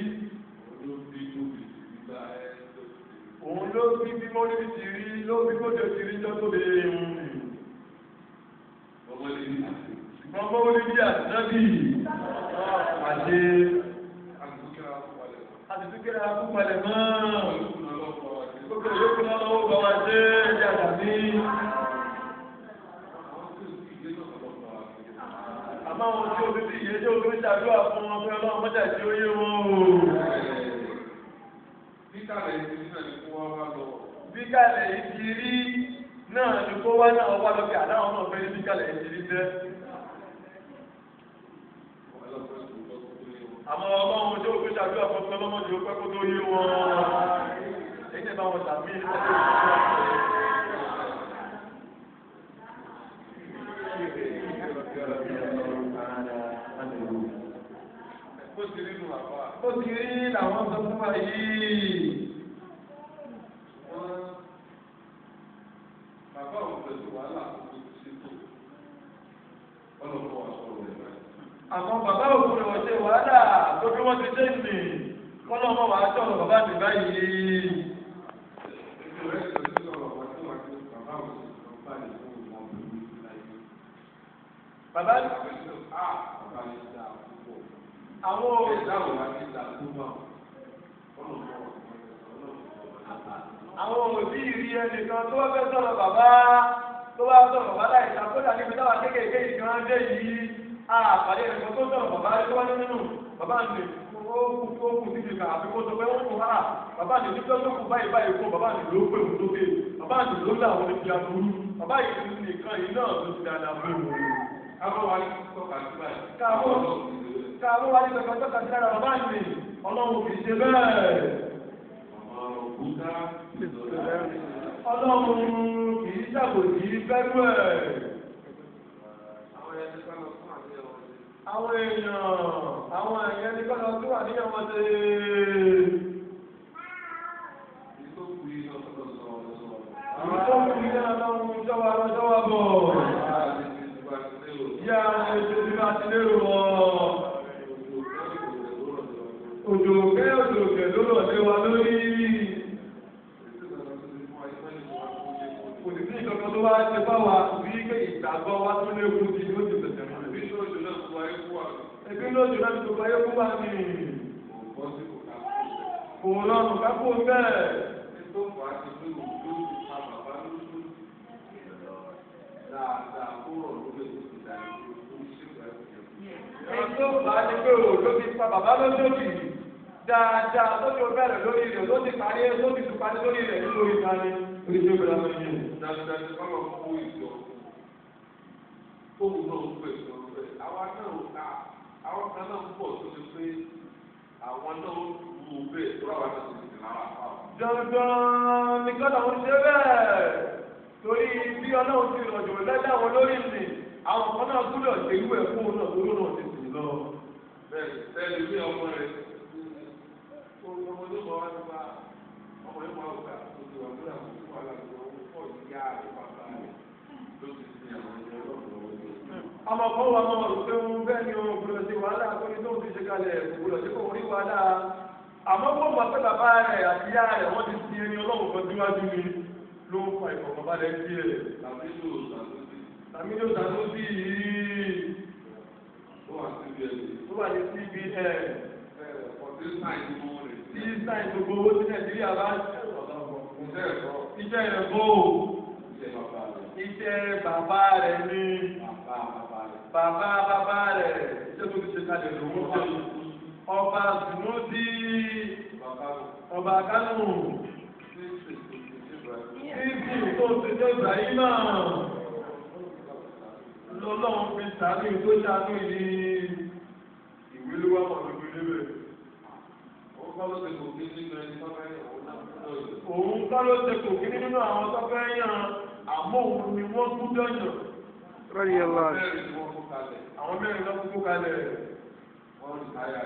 Òun ló bí bí mo ní ti rí ló bí mo jẹ ti rí jọ tó lè mú mi. Ṣùgbọ́n mo ní bí àtúnábì àṣẹ àtìtúkẹ́ra fún palẹ̀ mọ́. Gbogbo ìyókù náà lọ́wọ́ bá wa ṣe ẹ̀jẹ̀ àtàbí. Àmọ́ àwọn tí o ti yé jẹ́ òkú ṣàdúrà fún wọn pé ọlọ́run mọ́jà tí ó yé wọn o. Bíkàlẹ̀ yìí ti rí náà ní kó wá náà wá lókè àdáwọn náà fẹ́ ní bíkàlẹ̀ yìí ti rí jẹ́. Àmọ́ ọlọ́run tí òkú ṣàdúrà fún pé ọlọ́run tí ó pẹ́ kó tó yé wọn. Ẹ̀jẹ̀ bá wọn tàbí ó ti rí làwọn sọ fún wa yìí. Bàbá òun pẹ̀lú wàhálà tó ti ṣètò ọlọ́pàá wà sọ̀rọ̀ rẹ̀ báyìí. Àmọ́ bàbá òun rẹ̀ wọ́n ṣe wàhálà tó bí wọ́n ti ṣe ìsìn kọ́nà ọmọ wàá sọ̀rọ̀ bàbá mi báyìí. Bàbá àwọn òbí rí ẹnìkan tó wá fẹ́ sọ̀rọ̀ bàbá tó wá sọ̀rọ̀ bàbá láì sàkóso níbi táwa kéékèèké ìkan dé yìí àpàdé ẹnìkan tó sọ̀rọ̀ bàbá tó wá nínú bàbá mi ó kù síbi kan àbí kó sọ pé ó kù wá bàbá mi ní tó kù báyìí báyìí fún bàbá mi ló pè wọ́n lókè bàbá mi ló láwọn ní fi aburú bàbá yìí nìkan yìí náà ló ti dáadáa fún un. Káwọ́ wa ní tọ́ka sí báyìí. Káwọ́ wa ní tọ́ka sí lára bàbá mi ọlọ́run kì í ṣe bẹ́ẹ̀. Ọlọ́run kì í ṣàbòsí fẹ́rú ẹ̀. Àwọn èèyàn ní kọ́nà tó wà níyàn wọn ṣe. Ìtòkù iná lọ́run jọ́wọ́ bọ̀. Yá ètò tí bá ti lérò wọ́n. Òjòkè ló rọ̀ lé wa lórí. Kò sí sí ìkankan tó wá ṣe bá wa bí pé ìgbàgbọ́ wa tó léwu ti ló ti tẹ̀sẹ̀ mọ́. Ẹbí lójú náà tó wáyé fún wa. Ẹbí lójú náà tó wáyé fún wa ni. Kò rọrùn kápò bẹ́ẹ̀. Ètò ìwà ti gbé òjò pa bàbá lójú. Dáadáa kó rọ̀ lórí ètò ìdájọ́ tó ń ṣègbà ìjọba. Ètò ìwà ti gbé òjò ti pa bàbá lójoojú. Dáadáa tó ti bẹ̀rẹ̀ lórí rẹ̀ ló ti parí lórí rẹ̀ nítorí ìtàní oríṣi ìgbéra lọ yẹn. Dáadáa ti kọ́lọ̀ fún ìjọ. Fóònù náà ń pè sọ pé àwọn kan náà ń pọ̀ tó ti pé àwọn náà ń lu bẹ́ẹ̀ tó àwọn náà ti sì lára pa. Dandan ni kọ́lọ̀ ń ṣe bẹ́ẹ̀ torí bí ọlọ́run ti rọ̀jò lẹ́dá wọn lórí ìsìn àwọn kan náà gbúdọ̀ ṣe irú ẹ̀ fún òun náà tó lónà ti sìn lọ. Bẹ́ẹ̀ tẹ́lẹ̀ bí ọmọ rẹ̀ ọmọ yóò bọ̀ wá nípa ọmọ yóò máa gbà tó ti wà lórí àwọn tó wà láti wọ́n pọ̀ ìyá rẹ̀ bàbá rẹ̀ ló ti sin àwọn ẹ̀yẹ lọ́wọ́. Ọmọ kan wà máa rò pé òun bẹ́ẹ̀ ni òun gbọ́dọ̀ ṣe wàhálà tó ní tó ń fi ṣe kalẹ̀ gbọ́dọ̀ ṣe kó orí wàhálà. Àmọ́ kó mọ̀ pé bàbá rẹ̀ àti ìyá rẹ̀ wọ́n ti sin ẹni ọlọ́run kan síwájú mi ló ń fa ìfọ̀kànbalẹ̀ sí ẹ̀. Tàmílò Sànúsì yìí ó wà ní CBN. Tí sáì gbogbo owó tí Nàìjíríà bá iṣẹ́ ẹ̀kọ́ iṣẹ́ bàbá rẹ̀ ní bàbá rẹ̀ iṣẹ́ tó ti ṣe kalẹ̀ lòun ṣe ọba Sànúsì ọba Kánò Níbi tó ti jẹ́ ìgbàyí náà lọ́lọ́run fi sàánú tó ṣàánú yìí ìwé ló wá pọ̀ lórí lébẹ̀. Òun kọ́ ló ṣe kò kí nínú àwọn tó fẹ́ yàn àmọ́ òun ni wọ́n kú dọ̀yàn. Àwọn mẹ́rin lọ kúkú kalẹ̀. Wọ́n rí táyà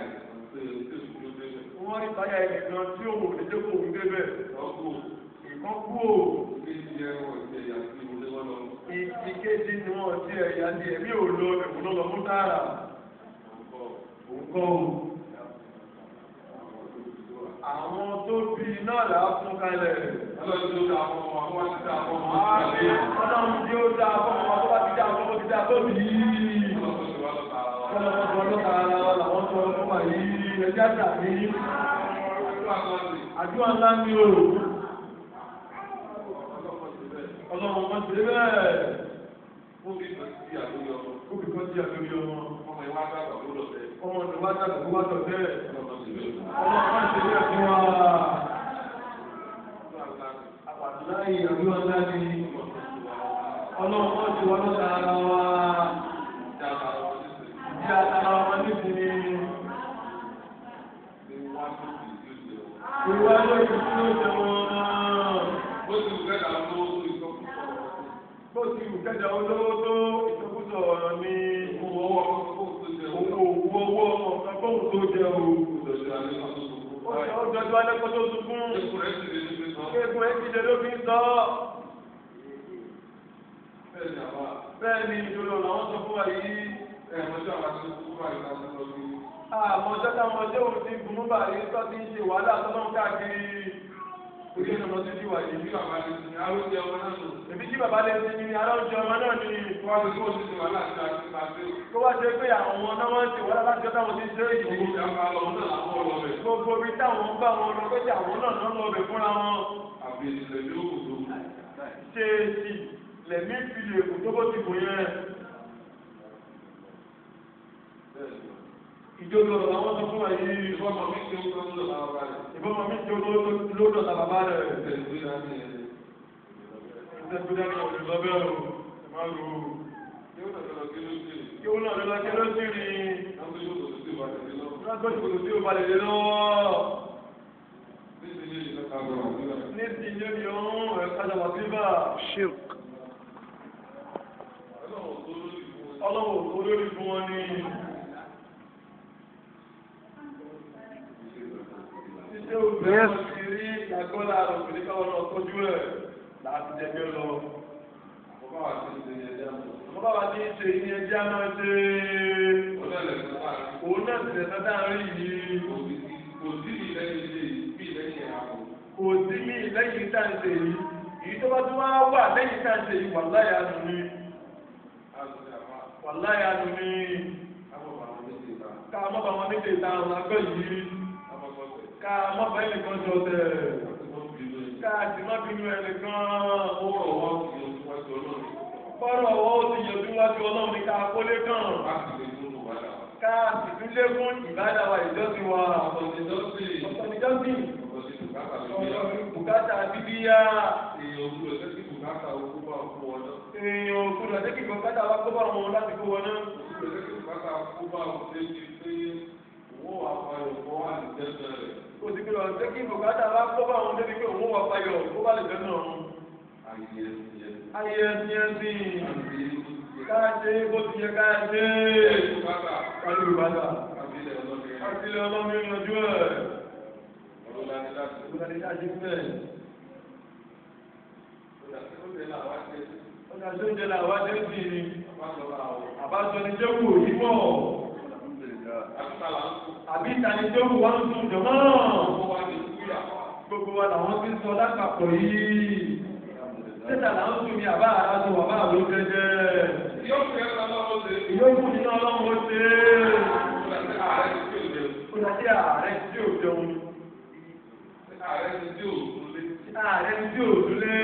ẹ̀gbọ́n tí òun ò ní jẹ́ kó òun débẹ̀. Ìkan kú ò. Ìkéjì ni wọ́n ti ẹ̀yà ní ẹ̀mí ò lọ ẹ̀kùn lọ́lọ́ fún tààrà. Òǹkọ́ ò. Àwọn tó bí náà là á fún kalẹ̀. Ọlọ́run tí ó dá àwọn ọmọ àwọn ti dá àwọn ọmọ. Ọlọ́run tí ó dá àwọn ọmọ tó bá ti dá àwọn ọmọ ti dá tó bí. Ọlọ́run tó lọ́ta ara wa làwọn tó ọdún wà yìí ẹjá tàbí. Àdúrà ńlá ni o. Ọlọ́run kan ṣe bẹ́ẹ̀. Ó fi kan sí àlórí ọmọ. Ọmọ ìwà dàgbà kó lọ bẹ́ẹ̀. Ọlọ́run kan ṣe bẹ́ẹ̀ fún wa. Àpàtàláyé àdúrà ńlá ni. Ọlọ́run kan ṣe wọ́n lọ́ta ara wa. Ìdí àtàrà ọmọ nísìnyí. Ìwà lórí tí ó jẹ wọn. Bó ti wù kẹ́kẹ́ olówó tó ìṣòkúsọ ọ̀rọ̀ ní owó ọ̀sán fóun tó jẹ o. Ó jọjú alẹ́kọ́ tó sunkún. Kéèkùn ẹ̀ ti lè ló fi ń sọ. Bẹ́ẹ̀ ni ìjọba làwọn sọ fún wa yìí. Àmọ́ ọjọ́ táwọn ọjọ́ òun ti gùn mú bàrí tó ti ń ṣe wàhálà tó náà káàkiri. Ojú ọmọ tó ti wà yìí bí bàbá lè ti ní aróúnjẹ ọmọ náà nù. Èmi tí bàbá lè ti ní aróúnjẹ ọmọ náà ni. Wọ́n á fi kó ti wà láti àti pàṣẹ. Kó wá ṣe pé àwọn ọmọ náà wọ́n ti wà láti ọjọ́ táwọn ti ṣe èyí. Gbogbo ibi táwọn ń bá wọn lọ pé àwọn náà lọ lọ bẹ̀ fúnra wọn. Àbí ìṣẹ̀lẹ̀ yóò kò tó. Ṣé èsì lẹ̀mí fi lè kò tó bó ti kò yẹn. Ìjọba àwọn sọ fún wa yìí. Ìbọ̀mọ̀ mi tí ó lọ́dọ̀ bàbá rẹ̀. Ìbọ̀mọ̀ mi tí ó lọ́dọ̀ bàbá rẹ̀. Ìṣẹ́gbẹ́dá ní ọ̀sẹ̀ lọ́bẹ̀ ọ̀rọ̀. Máa lò ó. Kí ó náà lọ́lá kí ló sí rí. Lágbọ́n ìṣòro tí ó balẹ̀ lé lọ́wọ́. Ní ti ilé ni ọ̀hún ẹ̀kájà wà síbà. Ọlọ́wọ̀ tó lórí fún wọn ní. Yes. Ìyàgọ́lá òfin káwọn náà tọ́jú ẹ̀ láti jẹgbẹ́ lọ. Ọmọ bá ti ṣe ní ẹjẹ́ máa ṣe. Òun náà ti tẹ̀sán dáhùn yìí. Kò sí mi lẹ́yìn tá à ń ṣe yìí. Èyí tó bá tún wá wà lẹ́yìn tá à ń ṣe yìí wàláyà nù ni. Wàláyà nù ni. Ká má bà wọn méjì ta àwọn agbẹ́ yìí. Ká má bá ẹnìkan jọ tẹ̀. Ká sì má bínú ẹnìkan. Bọ́rọ̀ ọwọ́ ó ti yọjú wájú Ọlọ́run ní ká kólé kàn. Ká sì tún lékún ìbádà wa ìjọsìn wa. Ọ̀sọ̀nìjọ́sìn. Bùkátà bíbíyá. Èèyàn òkúrò jẹ́ kí bùkátà wa kó bá wọn láti kó wọn náà. Kò sí kìlọ̀ ṣé kí bùkátà wa kó bá wọn débi pé òun wà fayọ̀ kó bá lè fẹ́ náà. Ayé ẹsìn káàṣe bó ti yẹ káàṣe. Káàṣe bùkátà. Àtìlẹ̀ ọlọ́run yanjú ẹ̀. Ọ̀dàdé láti fẹ́. Ọjà tó ń jẹ làwọn adé sí ni. Àbájọ ni jẹ́kù òyìnbó. Àbí ìtàní jẹ́kù wá ń tún jọ náà. Gbogbo wa làwọn ti ń sọ lápapọ̀ yìí. Tẹ́tà là ń tún ní àbá àrádù àbá àlọ́ jẹ́jẹ́. Ìyókù nínú ọlọ́run ó ṣe é. Ó dàbí ààrẹ tí ò jẹun. Ààrẹ tí ò dúlé.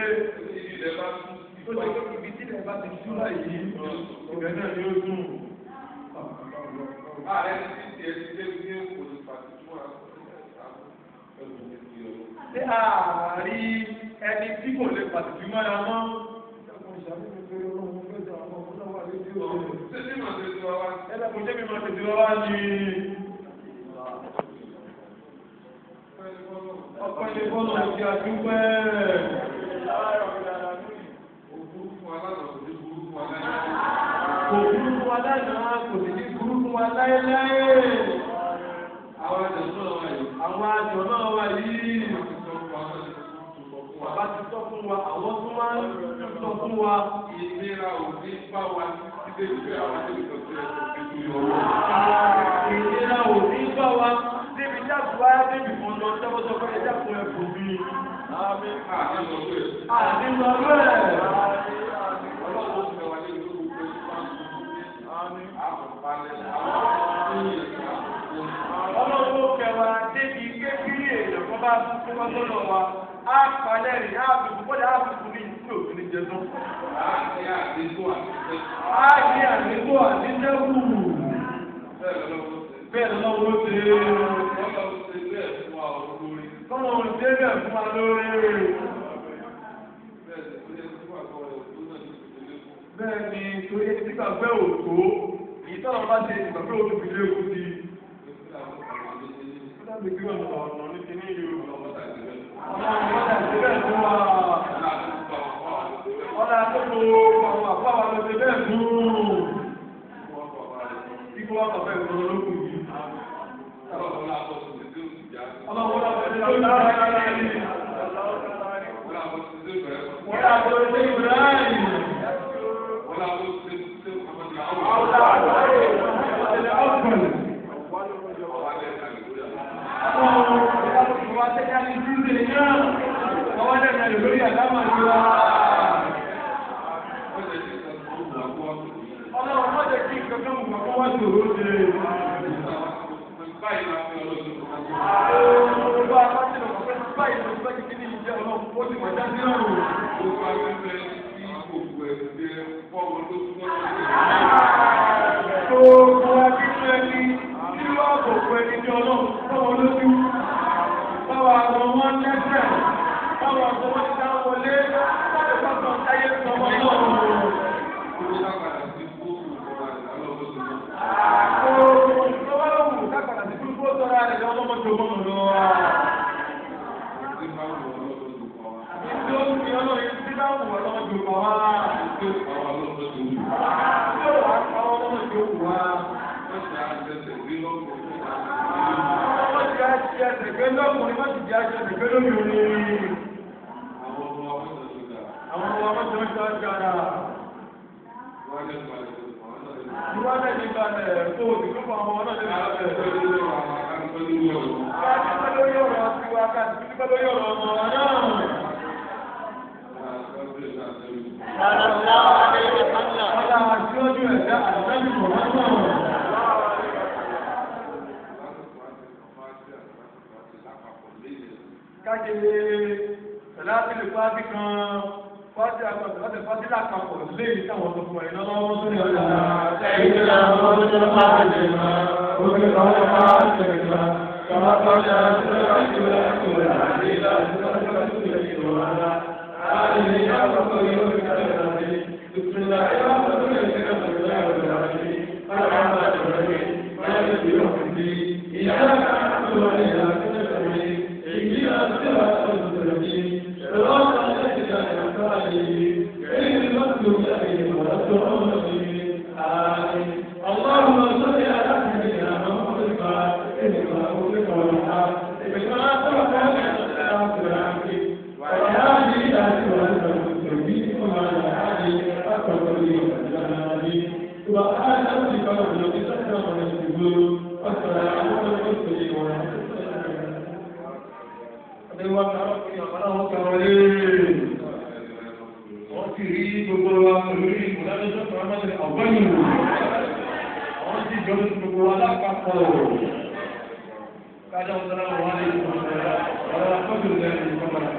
Ibi tí ilẹ̀ bá ti ṣúra yìí, ìgbẹ́ náà ni ó dùn. Ààrẹ ti ẹ̀ ti dé ní òkú ní pàtó. Ṣé ààrí ẹni tí kò lè pàtàkì mọ́ra mọ́. Títí màá tètè wá wá. Ẹ̀dá kò jẹ́ mi máa tètè wá wá ní. Ọ̀pọ̀ ilé bọ́ọ̀lù àti àdúgbẹ́. Kò burú fún wa lánàá, kò sì ní burú fún wa láéláé. Àwọn àjọ náà wà yìí. Bàbá ti sọ fún wa, àwọn tó máa ń sọ fún wa. Ìlera ò ní bá wa títí dé ìgbé àwọn tó ń sọ sí ẹ̀sìn ìlú ọwọ́. Ìlera ò ní bá wa débi jáde wáyá débi kan lọ tẹ́wọ́sọ pé ẹja fún ẹ̀kọ́ bí. Àmì àdínlọ́wọ́ ẹ̀. Àdínlọ́wọ́ ẹ̀. Ọlọ́run ti wà ní ìlú gbogbo ìfúnni. Ọlọ́run ó kẹwàá débi kékeré èèyàn kan bá fún wọn lọ́nà wa. Á palẹ̀ rìn, á fi kúkọ́dà, á fi kúkú ní ìlú òfin ní jẹ tán. Á ní àdínkù àdínkù. Bẹ́ẹ̀ lọ́wọ́ ó ṣe é. Kọ́nà òun ṣe bẹ́ẹ̀ fún wa lórí. Bẹ́ẹ̀ ni torí ẹni tí gbàgbé òtó, ìtọ́nà bá ṣe ìgbàgbé òtó fi lé kú sí. Ó dábìí kí ọ̀nà ní ti ní ìlú. Ọlọ́run wọ́n dà sí bẹ́ẹ̀ fún wa. Ọlá tó kó àwọn àpá wa lọ sí bẹ́ẹ̀ fún. Kíkọ́ wá kọ̀ọ̀fẹ́ ìgbòho lókùn yìí. Ọlọ́run wọ́n dà sí bẹ́ẹ̀ fún wa. Wọ́n dà sí Ibrahim. Ọlọ́run má jẹ́ kí kankan mú kankan wá sí òwò ṣe. Báyìí máa fi ọlọ́run tó kọ́. Gbogbo akọ́sílẹ̀ kọ̀ọ̀kan báyìí ló ń bá kíkiri ìjẹ́ ọlọ́run ó sì wọ́n já sí ọ̀run. Gbogbo akẹ́kọ̀ọ́ tí gbogbo ẹ̀sìn fọ́ọ̀mù tó tún lọ́wọ́. Gbogbo akẹ́kọ̀ọ́ tí wọ́n gbogbo ẹni tí ọlọ́run fọ́ọ̀mù lójú. Báwa àwọn ọmọ lẹ́sẹ̀, báwa àwọn ọmọ ti dá wọlé, láti pàtó táyé sọmọ náà. Ìwádìí ní balẹ̀ kó o ti kópa àwọn ọ̀nà ní balẹ̀. Káàkiri lórí ọ̀rọ̀ ti wá káàkiri lórí ọ̀rọ̀ ọmọ wa náà. Ọlá àjọ́jú ẹ̀dá àjọ́jú ọ̀rọ̀ náà. Káàkiri láti fásitì kan. Fásitì àpapọ̀ láti fásitì àpapọ̀ léyìí táwọn tó fún ẹ̀ lọ́wọ́ tó ní ọjà. Ẹ̀yin tí wọ́n tó ń bá àjẹ́ máa, òkè kan wọ́n máa ń tẹ̀lé máa. Kàmá kọjá sílẹ̀ láti wẹ̀ kúrò àti láti lọ́jọ́ sílẹ̀ ìwọ̀n ara. Àti ní àkókò yóò fi kálẹ̀ láti. Ìpínlẹ̀ ayọ́ tó lè ṣe kálẹ̀ láti láti. Báwa máa jọ̀rọ̀ mi, máa ń fi òkú di. Ìyá kan tó wà ní ìlànà اللهم صل على سيدنا محمد wọ́n ti rí gbogbo wa pẹ̀lú ìmúdádọ́sọ́ pàmò ọ̀gbọ́nì wọ́n ti jọ gbogbo wa lápapọ̀ kájà ọ̀sán àwọn wà ní ìfọ̀sọ̀rọ̀ ọ̀rọ̀ akọ́jọ́ lẹ́nu ìfọ̀mọ̀lá.